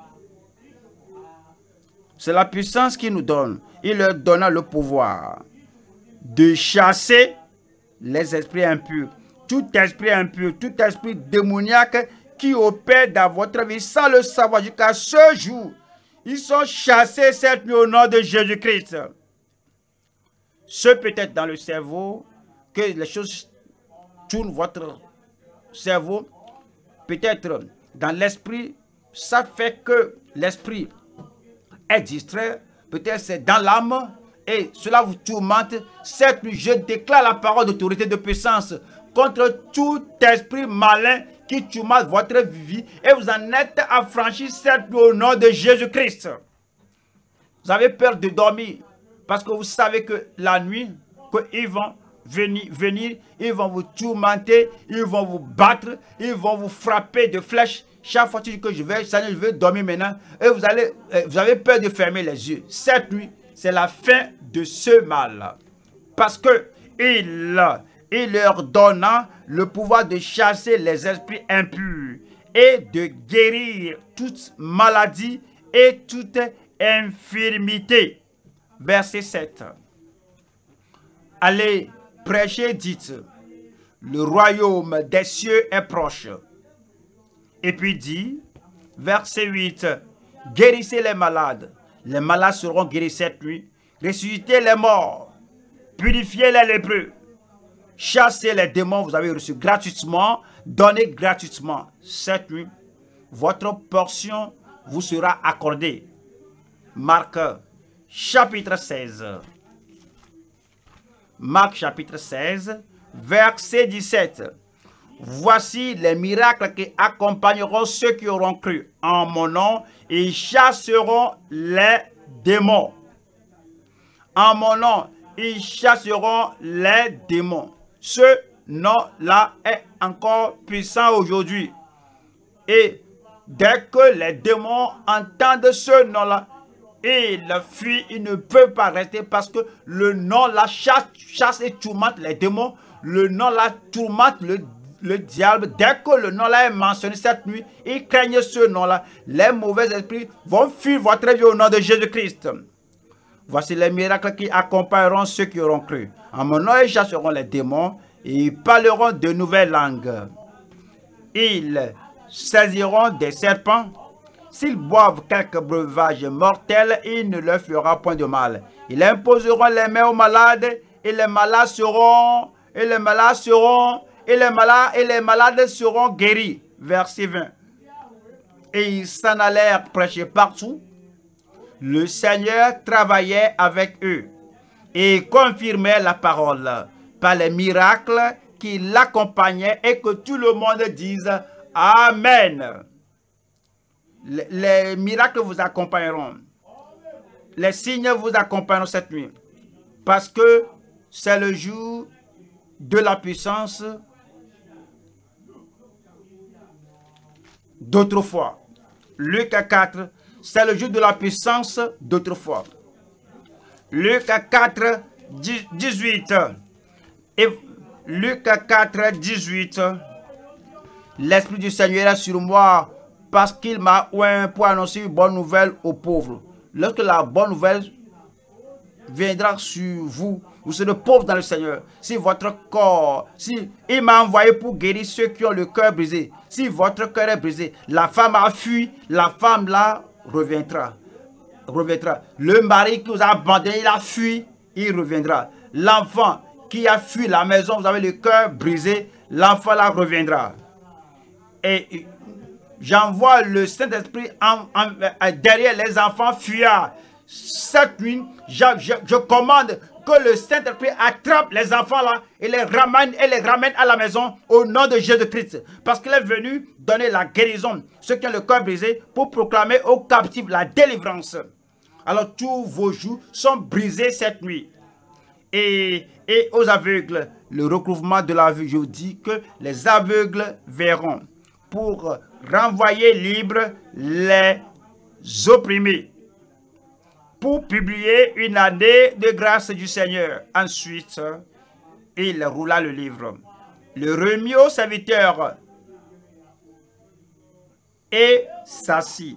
S1: C'est la puissance qu'il nous donne. Il leur donna le pouvoir de chasser les esprits impurs. Tout esprit impur, tout esprit démoniaque qui opère dans votre vie sans le savoir jusqu'à ce jour. Ils sont chassés cette nuit au nom de Jésus-Christ. Ce peut être dans le cerveau, que les choses tournent votre cerveau. Peut-être dans l'esprit, ça fait que l'esprit est distrait. Peut-être c'est dans l'âme et cela vous tourmente. Cette nuit, je déclare la parole d'autorité de puissance contre tout esprit malin qui tourmente votre vie et vous en êtes affranchis cette nuit au nom de Jésus-Christ. Vous avez peur de dormir parce que vous savez que la nuit, qu'ils vont venir, venir, ils vont vous tourmenter, ils vont vous battre, ils vont vous frapper de flèches. Chaque fois que je vais, je vais dormir maintenant et vous, allez, vous avez peur de fermer les yeux. Cette nuit, c'est la fin de ce mal. Parce que il, il leur donna le pouvoir de chasser les esprits impurs et de guérir toute maladie et toute infirmité. Verset sept. Allez, prêchez, dites, le royaume des cieux est proche. Et puis dit, verset huit, guérissez les malades. Les malades seront guéris cette nuit. Ressuscitez les morts. Purifiez les lépreux. Chassez les démons, vous avez reçu gratuitement. Donnez gratuitement cette nuit. Votre portion vous sera accordée. Marc chapitre seize. Marc chapitre seize, verset dix-sept. Voici les miracles qui accompagneront ceux qui auront cru en mon nom. Ils chasseront les démons. En mon nom, ils chasseront les démons. Ce nom-là est encore puissant aujourd'hui. Et Dès que les démons entendent ce nom-là, ils fuient, ils ne peuvent pas rester parce que le nom-là chasse, chasse et tourmente les démons. Le nom-là tourmente le, le diable. Dès que le nom-là est mentionné cette nuit, ils craignent ce nom-là. Les mauvais esprits vont fuir votre vie au nom de Jésus-Christ. Voici les miracles qui accompagneront ceux qui auront cru. En mon nom, ils chasseront les démons et ils parleront de nouvelles langues. Ils saisiront des serpents. S'ils boivent quelques breuvages mortels, il ne leur fera point de mal. Ils imposeront les mains aux malades et les malades seront, et les malades seront, et les malades, et les malades seront guéris. Verset vingt. Et ils s'en allèrent prêcher partout. Le Seigneur travaillait avec eux et confirmait la parole par les miracles qui l'accompagnaient et que tout le monde dise Amen. Les, les miracles vous accompagneront. Les signes vous accompagneront cette nuit. Parce que c'est le jour de la puissance d'autrefois. Luc quatre, c'est le jour de la puissance d'autrefois. Luc quatre, dix-huit. Et Luc quatre, dix-huit. L'Esprit du Seigneur est sur moi parce qu'il m'a oint pour annoncer une bonne nouvelle aux pauvres. Lorsque la bonne nouvelle viendra sur vous, vous serez pauvres dans le Seigneur. Si votre corps, si il m'a envoyé pour guérir ceux qui ont le cœur brisé. Si votre cœur est brisé, la femme a fui, la femme là reviendra. reviendra. Le mari qui vous a abandonné, il a fui, il reviendra. L'enfant qui a fui la maison, vous avez le cœur brisé, l'enfant là reviendra. Et j'envoie le Saint-Esprit en, en, derrière les enfants fuyards. Cette nuit, je, je, je commande que le Saint-Esprit attrape les enfants là et les ramène et les ramène à la maison au nom de Jésus-Christ. Parce qu'il est venu donner la guérison, ceux qui ont le cœur brisé, pour proclamer aux captifs la délivrance. Alors tous vos joues sont brisés cette nuit. Et, et aux aveugles, le recouvrement de la vue, je vous dis que les aveugles verront, pour renvoyer libres les opprimés, pour publier une année de grâce du Seigneur. Ensuite, il roula le livre, le remit au serviteur et s'assit.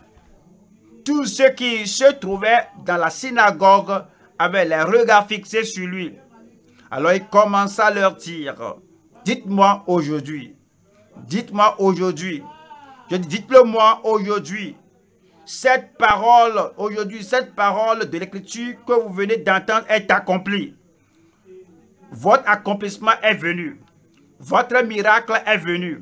S1: Tous ceux qui se trouvaient dans la synagogue avaient les regards fixés sur lui. Alors il commença à leur dire, dites-moi aujourd'hui, dites-moi aujourd'hui, je dis, dites-le-moi aujourd'hui, cette parole, aujourd'hui, cette parole de l'écriture que vous venez d'entendre est accomplie. Votre accomplissement est venu. Votre miracle est venu.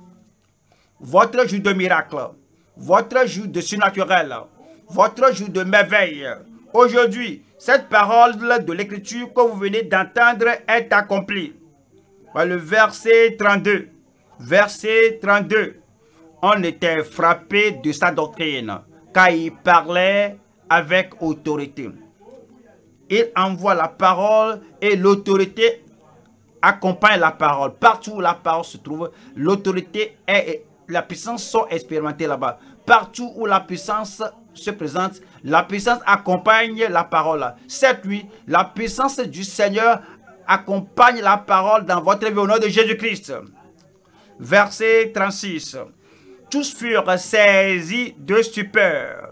S1: Votre jour de miracle, votre jour de surnaturel, votre jour de merveille. Aujourd'hui, cette parole de l'écriture que vous venez d'entendre est accomplie. Le verset trente-deux. Verset trente-deux. On était frappé de sa doctrine, car il parlait avec autorité. Il envoie la parole et l'autorité accompagne la parole. Partout où la parole se trouve, l'autorité et la puissance sont expérimentées là-bas. Partout où la puissance se présente, la puissance accompagne la parole. Cette nuit, la puissance du Seigneur accompagne la parole dans votre vie au nom de Jésus-Christ. Verset trente-six. Tous furent saisis de stupeur.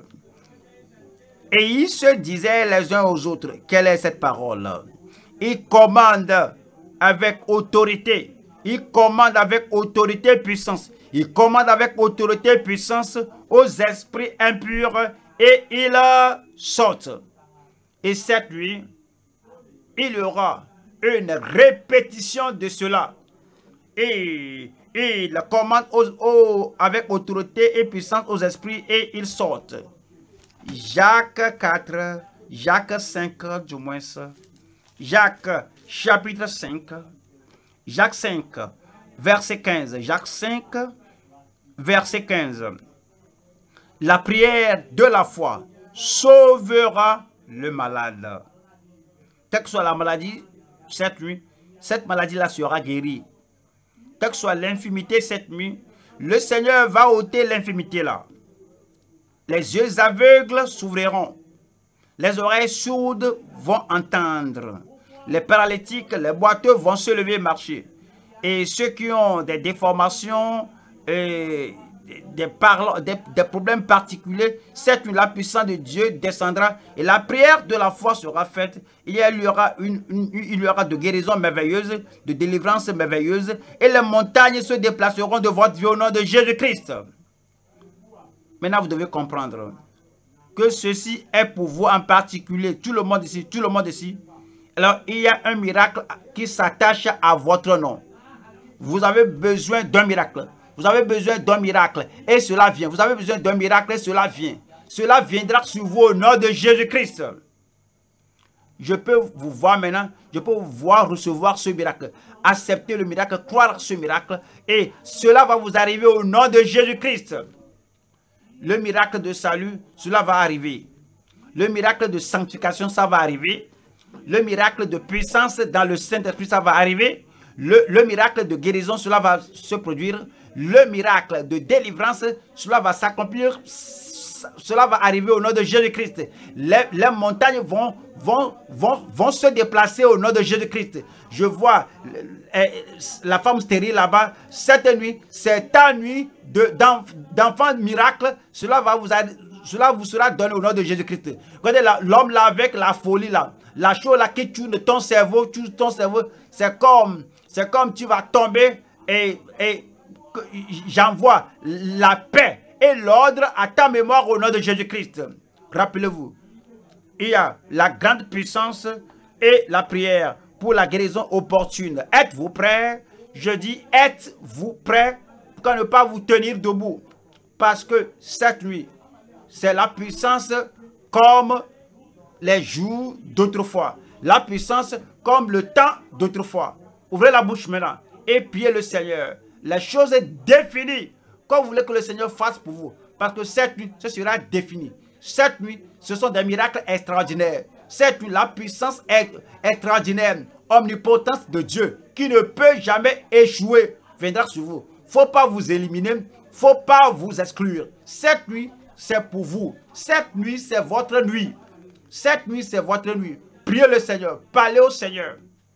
S1: Et ils se disaient les uns aux autres, quelle est cette parole? Ils commandent avec autorité. Ils commandent avec autorité et puissance. Ils commandent avec autorité et puissance aux esprits impurs et ils sortent. Et cette nuit, il y aura une répétition de cela. Et il commande aux, aux, avec autorité et puissance aux esprits et ils sortent. Jacques quatre, Jacques cinq du moins. Jacques chapitre cinq. Jacques cinq, verset quinze. Jacques cinq, verset quinze. La prière de la foi sauvera le malade. Quelle que soit la maladie, cette nuit, cette maladie-là sera guérie. Quelle que soit l'infimité cette nuit, Le Seigneur va ôter l'infimité là. Les yeux aveugles s'ouvriront. Les oreilles sourdes vont entendre. Les paralytiques, les boiteux vont se lever et marcher. Et ceux qui ont des déformations, et des, parla, des, des problèmes particuliers, cette nuit, la puissance de Dieu descendra et la prière de la foi sera faite. Il y aura, une, une, il y aura de guérison merveilleuse, de délivrance merveilleuse et les montagnes se déplaceront de votre vie au nom de Jésus-Christ. Maintenant, vous devez comprendre que ceci est pour vous en particulier, tout le monde ici, tout le monde ici. Alors, il y a un miracle qui s'attache à votre nom. Vous avez besoin d'un miracle. Vous avez besoin d'un miracle et cela vient. Vous avez besoin d'un miracle et cela vient. Cela viendra sur vous au nom de Jésus-Christ. Je peux vous voir maintenant, je peux vous voir recevoir ce miracle. Accepter le miracle, croire à ce miracle et cela va vous arriver au nom de Jésus-Christ. Le miracle de salut, cela va arriver. Le miracle de sanctification, ça va arriver. Le miracle de puissance dans le Saint-Esprit, ça va arriver. Le, le miracle de guérison, cela va se produire. Le miracle de délivrance, cela va s'accomplir. Cela va arriver au nom de Jésus-Christ. Les, les montagnes vont, vont, vont, vont se déplacer au nom de Jésus-Christ. Je vois euh, la femme stérile là-bas. Cette nuit, c'est ta nuit d'enfant miracle. Cela, va vous, cela vous sera donné au nom de Jésus-Christ. Regardez l'homme là avec la folie là. La chose là qui tue ton cerveau, tue ton cerveau. C'est comme, c'est comme tu vas tomber et, et j'envoie la paix et l'ordre à ta mémoire au nom de Jésus-Christ. Rappelez-vous, il y a la grande puissance et la prière pour la guérison opportune. Êtes-vous prêts? Je dis, êtes-vous prêts pour ne pas vous tenir debout? Parce que cette nuit, c'est la puissance comme les jours d'autrefois. La puissance comme le temps d'autrefois. Ouvrez la bouche maintenant et priez le Seigneur. La chose est définie. Comme vous voulez que le Seigneur fasse pour vous. Parce que cette nuit, ce sera défini. Cette nuit, ce sont des miracles extraordinaires. Cette nuit, la puissance est extraordinaire, omnipotence de Dieu, qui ne peut jamais échouer, viendra sur vous. Il ne faut pas vous éliminer, il ne faut pas vous exclure. Cette nuit, c'est pour vous. Cette nuit, c'est votre nuit. Cette nuit, c'est votre nuit. Priez le Seigneur, parlez au Seigneur.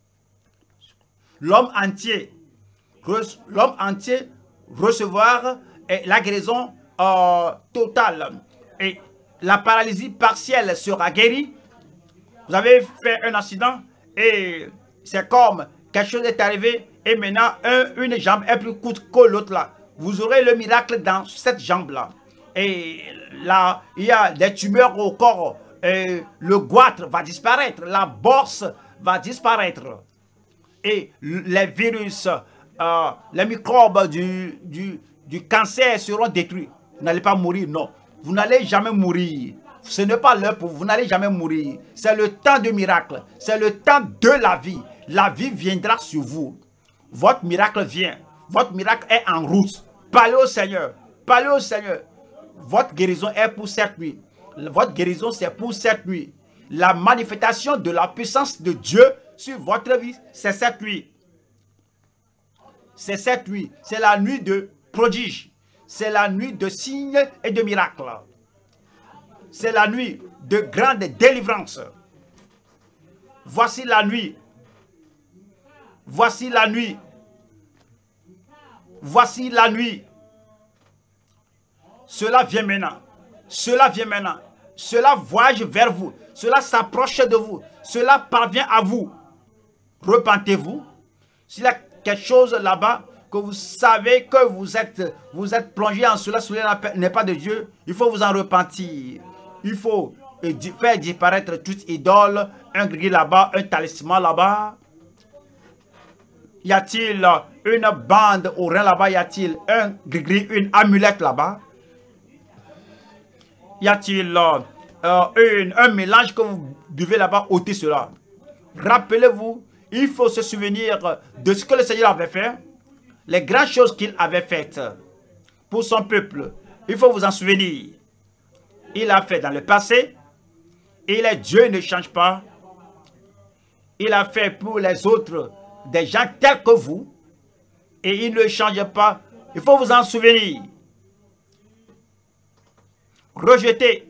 S1: L'homme entier, l'homme entier, recevoir la guérison euh, totale et la paralysie partielle sera guérie. Vous avez fait un accident et c'est comme quelque chose est arrivé et maintenant un, une jambe est plus courte que l'autre là. Vous aurez le miracle dans cette jambe là. Et là, il y a des tumeurs au corps. Et le goitre va disparaître. La bourse va disparaître. Et les virus, euh, les microbes du, du, du cancer seront détruits. Vous n'allez pas mourir, non. Vous n'allez jamais mourir. Ce n'est pas l'heure pour vous, vous n'allez jamais mourir. C'est le temps de miracle. C'est le temps de la vie. La vie viendra sur vous. Votre miracle vient. Votre miracle est en route. Parlez au Seigneur. Parlez au Seigneur. Votre guérison est pour cette nuit. Votre guérison, c'est pour cette nuit. La manifestation de la puissance de Dieu sur votre vie, c'est cette nuit. C'est cette nuit. C'est la nuit de prodige. C'est la nuit de signes et de miracles. C'est la nuit de grande délivrance. Voici la nuit. Voici la nuit. Voici la nuit. Cela vient maintenant. Cela vient maintenant. Cela voyage vers vous. Cela s'approche de vous. Cela parvient à vous. Repentez-vous. S'il y a quelque chose là-bas que vous savez que vous êtes, vous êtes plongé en cela, cela n'est pas de Dieu, il faut vous en repentir. Il faut faire disparaître toute idole, un gris là-bas, un talisman là-bas. Y a-t-il une bande au rein là-bas? Y a-t-il un gris, une amulette là-bas? Y a-t-il euh, un mélange que vous buvez là-bas? Ôtez cela. Rappelez-vous, il faut se souvenir de ce que le Seigneur avait fait, les grandes choses qu'il avait faites pour son peuple. Il faut vous en souvenir. Il a fait dans le passé. Il est Dieu, ne change pas. Il a fait pour les autres des gens tels que vous. Et il ne change pas Il faut vous en souvenir. Rejetez.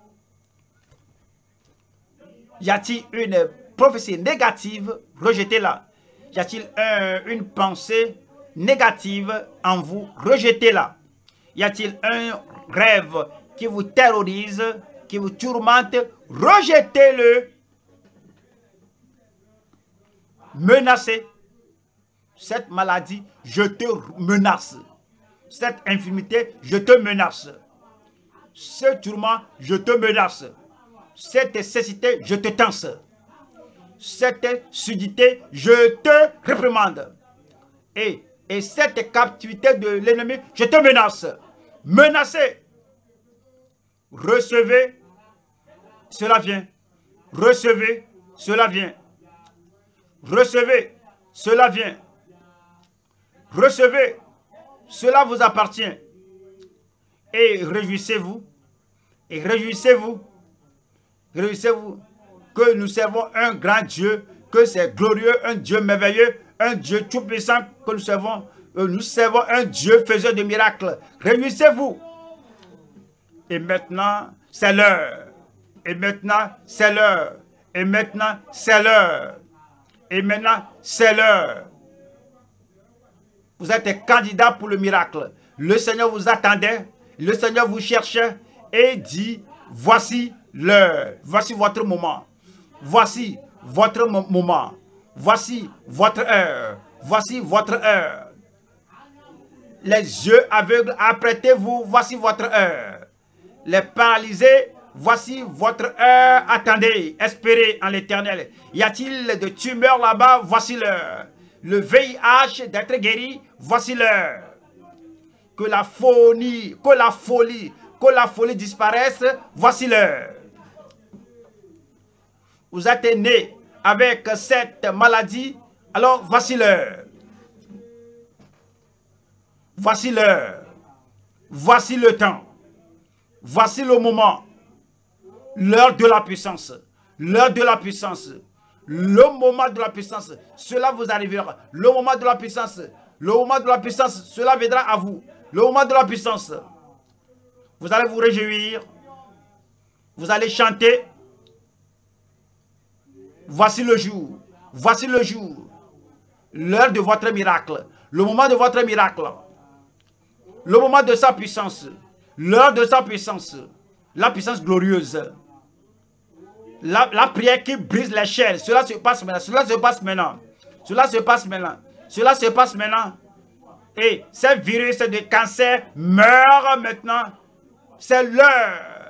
S1: Y a-t-il une prophétie négative? Rejetez-la. Y a-t-il un, une pensée négative en vous? Rejetez-la. Y a-t-il un rêve qui vous terrorise, qui vous tourmente? Rejetez-le. Menacez. Cette maladie, je te menace. Cette infirmité, je te menace. Ce tourment, je te menace. Cette cécité, je te tense. Cette sudité, je te réprimande. Et, et cette captivité de l'ennemi, je te menace. Menacez. Recevez, cela vient. Recevez, cela vient. Recevez, cela vient. Recevez, cela vous appartient. Et réjouissez-vous. Et réjouissez-vous. Réjouissez-vous que nous servons un grand Dieu, que c'est glorieux, un Dieu merveilleux, un Dieu tout-puissant que nous servons. Nous servons un Dieu faiseur de miracles. Réjouissez-vous. Et maintenant, c'est l'heure. Et maintenant, c'est l'heure. Et maintenant, c'est l'heure. Et maintenant, c'est l'heure. Vous êtes un candidat pour le miracle. Le Seigneur vous attendait. Le Seigneur vous cherchait et dit, voici l'heure. Voici votre moment. Voici votre moment. Voici votre heure. Voici votre heure. Les yeux aveugles, apprêtez-vous. Voici votre heure. Les paralysés, voici votre heure. Attendez, espérez en l'Éternel. Y a-t-il de tumeurs là-bas? Voici l'heure. Le V I H d'être guéri, voici l'heure. Que la folie, que la folie, que la folie disparaisse, voici l'heure. Vous êtes né avec cette maladie, alors voici l'heure. Voici l'heure. Voici le temps. Voici le moment. L'heure de la puissance. L'heure de la puissance. Le moment de la puissance. Cela vous arrivera. Le moment de la puissance. Le moment de la puissance. Cela viendra à vous. Le moment de la puissance. Vous allez vous réjouir. Vous allez chanter. Voici le jour. Voici le jour. L'heure de votre miracle. Le moment de votre miracle. Le moment de sa puissance. L'heure de sa puissance. La puissance glorieuse. La, la prière qui brise les chaînes. Cela se passe maintenant. Cela se passe maintenant. Cela se passe maintenant. Cela se passe maintenant. Et ces virus de cancer meurent maintenant. C'est l'heure.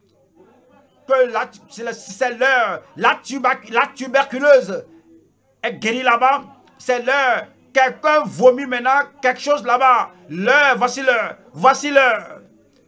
S1: C'est l'heure. La, la tuberculose est guérie là-bas. C'est l'heure. Quelqu'un vomit maintenant quelque chose là-bas. L'heure, voici l'heure. Voici l'heure.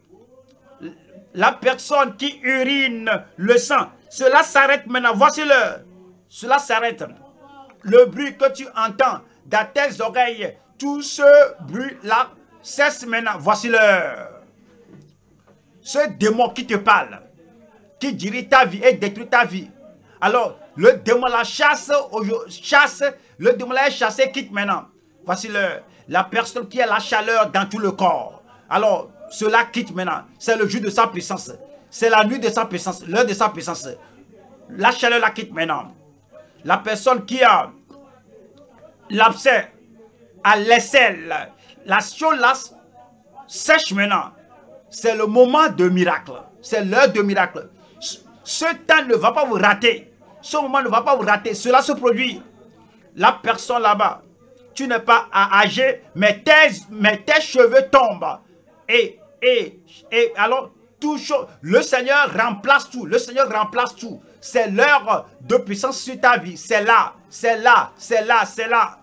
S1: La personne qui urine le sang. Cela s'arrête maintenant. Voici l'heure. Cela s'arrête. Le bruit que tu entends dans tes oreilles, tout ce bruit-là cesse maintenant. Voici l'heure. Ce démon qui te parle, qui dirige ta vie et détruit ta vie. Alors, le démon la chasse, chasse, le démon la chassé, quitte maintenant. Voici l'heure. La personne qui a la chaleur dans tout le corps. Alors, cela quitte maintenant. C'est le jour de sa puissance. C'est la nuit de sa puissance, l'heure de sa puissance. La chaleur la quitte maintenant. La personne qui a l'abcès à l'aisselle, la chose là sèche maintenant. C'est le moment de miracle. C'est l'heure de miracle. Ce temps ne va pas vous rater. Ce moment ne va pas vous rater. Cela se produit. La personne là-bas, tu n'es pas âgé, mais tes, mais tes cheveux tombent. Et, et, et alors, tout chose, le Seigneur remplace tout. Le Seigneur remplace tout. C'est l'heure de puissance sur ta vie. C'est là, c'est là, c'est là, c'est là.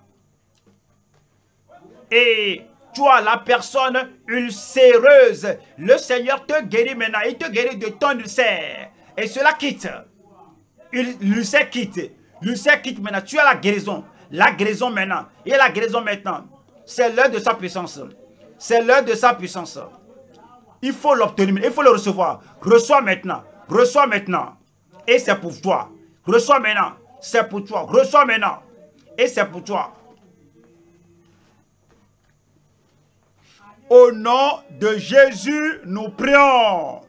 S1: Et toi, la personne ulcéreuse, le Seigneur te guérit maintenant. Il te guérit de ton ulcère. Et cela quitte. L'ulcère quitte. L'ulcère quitte maintenant. Tu as la guérison. La guérison maintenant. Et la guérison maintenant. C'est l'heure de sa puissance. C'est l'heure de sa puissance. Il faut l'obtenir. Il faut le recevoir. Reçois maintenant. Reçois maintenant. Et c'est pour toi. Reçois maintenant. C'est pour toi. Reçois maintenant. Et c'est pour toi. Au nom de Jésus, nous prions.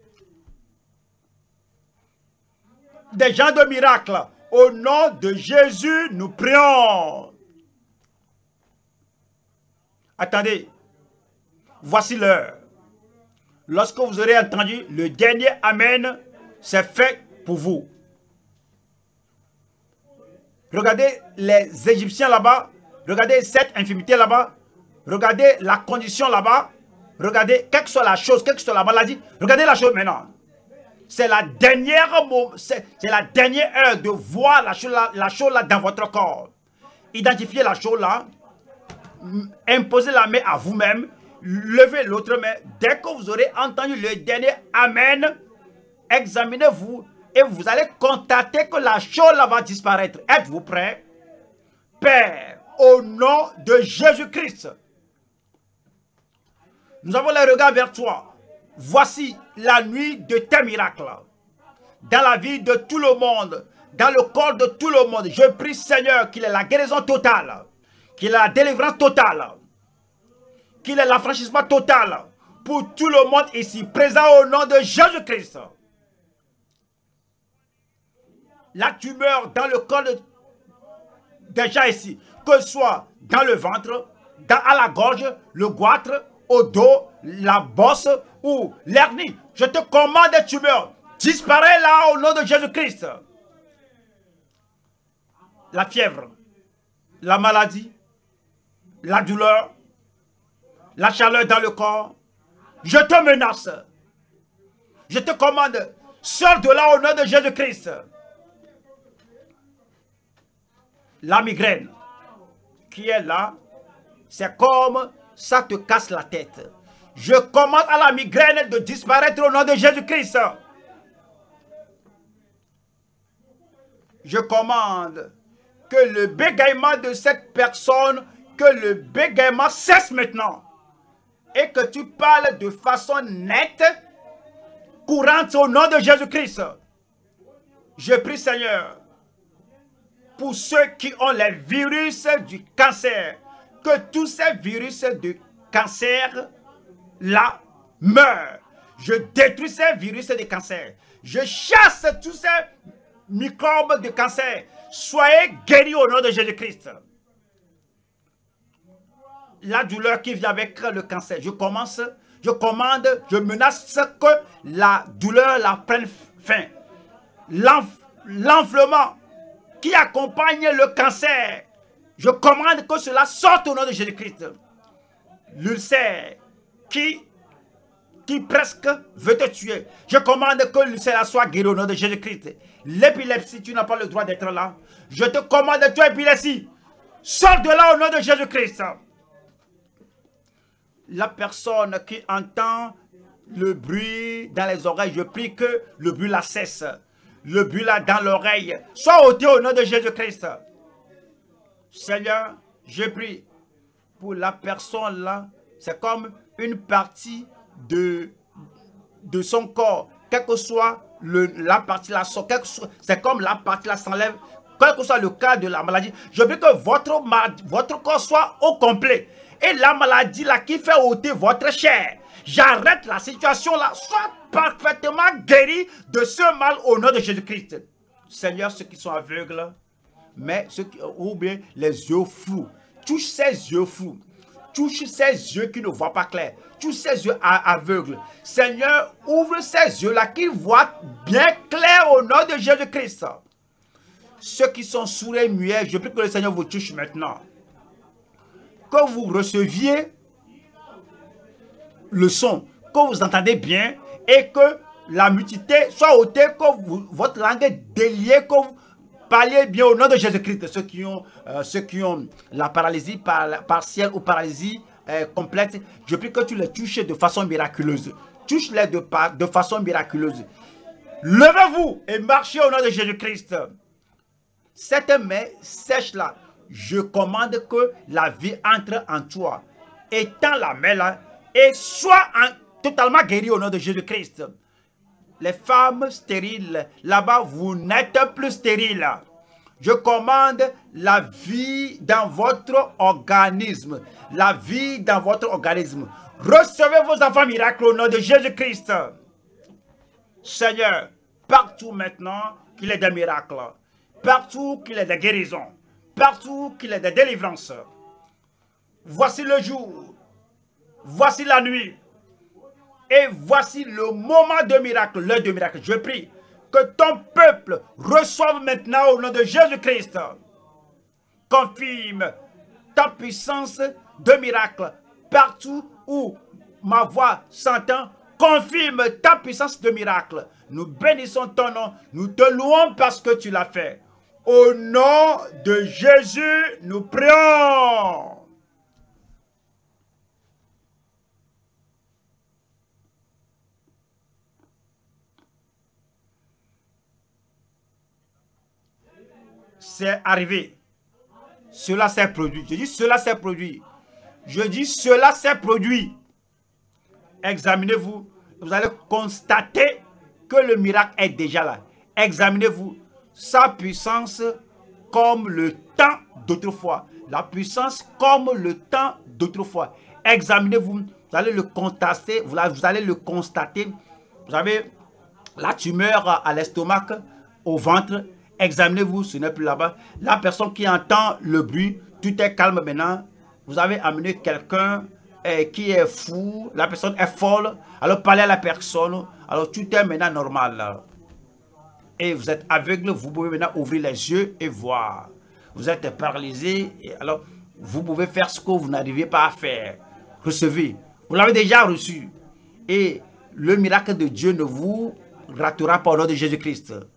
S1: Des gens de miracle. Au nom de Jésus, nous prions. Attendez. Voici l'heure. Lorsque vous aurez entendu le dernier Amen, c'est fait pour vous. Regardez les Égyptiens là-bas. Regardez cette infirmité là-bas. Regardez la condition là-bas. Regardez, quelle que soit la chose, quelle que soit la maladie. Regardez la chose maintenant. C'est la dernière, c'est la dernière heure de voir la chose, là, la chose là dans votre corps. Identifiez la chose là. Imposez la main à vous-même. Levez l'autre main. Dès que vous aurez entendu le dernier Amen, examinez-vous et vous allez constater que la chose là va disparaître. Êtes-vous prêts? Père, au nom de Jésus-Christ, nous avons les regards vers toi. Voici la nuit de tes miracles. Dans la vie de tout le monde, dans le corps de tout le monde, je prie Seigneur qu'il ait la guérison totale, qu'il ait la délivrance totale, qu'il ait l'affranchissement total pour tout le monde ici, présent au nom de Jésus-Christ. La tumeur dans le corps de, des gens ici, que ce soit dans le ventre, dans, à la gorge, le goitre, au dos, la bosse ou l'hernie. Je te commande des tumeurs. Disparaît là au nom de Jésus-Christ. La fièvre, la maladie, la douleur, la chaleur dans le corps. Je te menace. Je te commande. Sors de là au nom de Jésus-Christ. La migraine qui est là, c'est comme ça te casse la tête. Je commande à la migraine de disparaître au nom de Jésus-Christ. Je commande que le bégaiement de cette personne, que le bégaiement cesse maintenant. Et que tu parles de façon nette, courante au nom de Jésus-Christ. Je prie Seigneur, pour ceux qui ont les virus du cancer, que tous ces virus de cancer là meurent. Je détruis ces virus de cancer. Je chasse tous ces microbes de cancer. Soyez guéris au nom de Jésus-Christ. La douleur qui vient avec le cancer, je commence, je commande, je menace que la douleur la prenne fin. L'enflement qui accompagne le cancer, je commande que cela sorte au nom de Jésus-Christ. L'ulcère qui, qui presque veut te tuer, je commande que l'ulcère soit guéri au nom de Jésus-Christ. L'épilepsie, tu n'as pas le droit d'être là. Je te commande, toi épilepsie, sors de là au nom de Jésus-Christ. La personne qui entend le bruit dans les oreilles, je prie que le bruit la cesse. Le bruit là dans l'oreille, sois ôté au nom de Jésus-Christ. Seigneur, je prie pour la personne là, c'est comme une partie de, de son corps, quel que soit le, la partie là, c'est comme la partie là s'enlève, quel que soit le cas de la maladie. Je prie que votre, votre corps soit au complet. Et la maladie là qui fait ôter votre chair, j'arrête la situation là, soit parfaitement guéri de ce mal au nom de Jésus-Christ. Seigneur, ceux qui sont aveugles, mais ceux qui ou bien les yeux flous, touche ces yeux flous, touche ces yeux qui ne voient pas clair, touche ces yeux aveugles. Seigneur, ouvre ces yeux là qui voient bien clair au nom de Jésus-Christ. Ceux qui sont sourds et muets, je prie que le Seigneur vous touche maintenant. Que vous receviez le son, que vous entendez bien et que la mutuité soit ôtée, que vous, votre langue est déliée, que vous parliez bien au nom de Jésus-Christ. Ceux qui ont, euh, ceux qui ont la paralysie par, partielle ou paralysie euh, complète, je prie que tu les touches de façon miraculeuse. Touche-les de, de façon miraculeuse. Levez-vous et marchez au nom de Jésus-Christ. Cette main sèche-là, je commande que la vie entre en toi. Étends la main là et sois en, totalement guéri au nom de Jésus-Christ. Les femmes stériles, là-bas, vous n'êtes plus stériles. Je commande la vie dans votre organisme. La vie dans votre organisme. Recevez vos enfants miracles au nom de Jésus-Christ. Seigneur, partout maintenant qu'il y ait des miracles, partout qu'il y ait des guérisons, partout qu'il y ait des délivrances. Voici le jour, voici la nuit, et voici le moment de miracle, l'heure de miracle. Je prie que ton peuple reçoive maintenant au nom de Jésus-Christ. Confirme ta puissance de miracle partout où ma voix s'entend. Confirme ta puissance de miracle. Nous bénissons ton nom. Nous te louons parce que tu l'as fait. Au nom de Jésus, nous prions. C'est arrivé. Cela s'est produit. Je dis cela s'est produit. Je dis cela s'est produit. Examinez-vous. Vous allez constater que le miracle est déjà là. Examinez-vous. Sa puissance comme le temps d'autrefois. La puissance comme le temps d'autrefois. Examinez-vous. Vous allez le constater. Vous allez le constater. Vous avez la tumeur à l'estomac, au ventre. Examinez-vous, ce n'est plus là-bas. La personne qui entend le bruit, tout est calme maintenant. Vous avez amené quelqu'un eh, qui est fou, la personne est folle. Alors parlez à la personne, alors tout est maintenant normal. Et vous êtes aveugle, vous pouvez maintenant ouvrir les yeux et voir. Vous êtes paralysé, et alors vous pouvez faire ce que vous n'arrivez pas à faire. Recevez, vous l'avez déjà reçu. Et le miracle de Dieu ne vous ratera pas au nom de Jésus-Christ.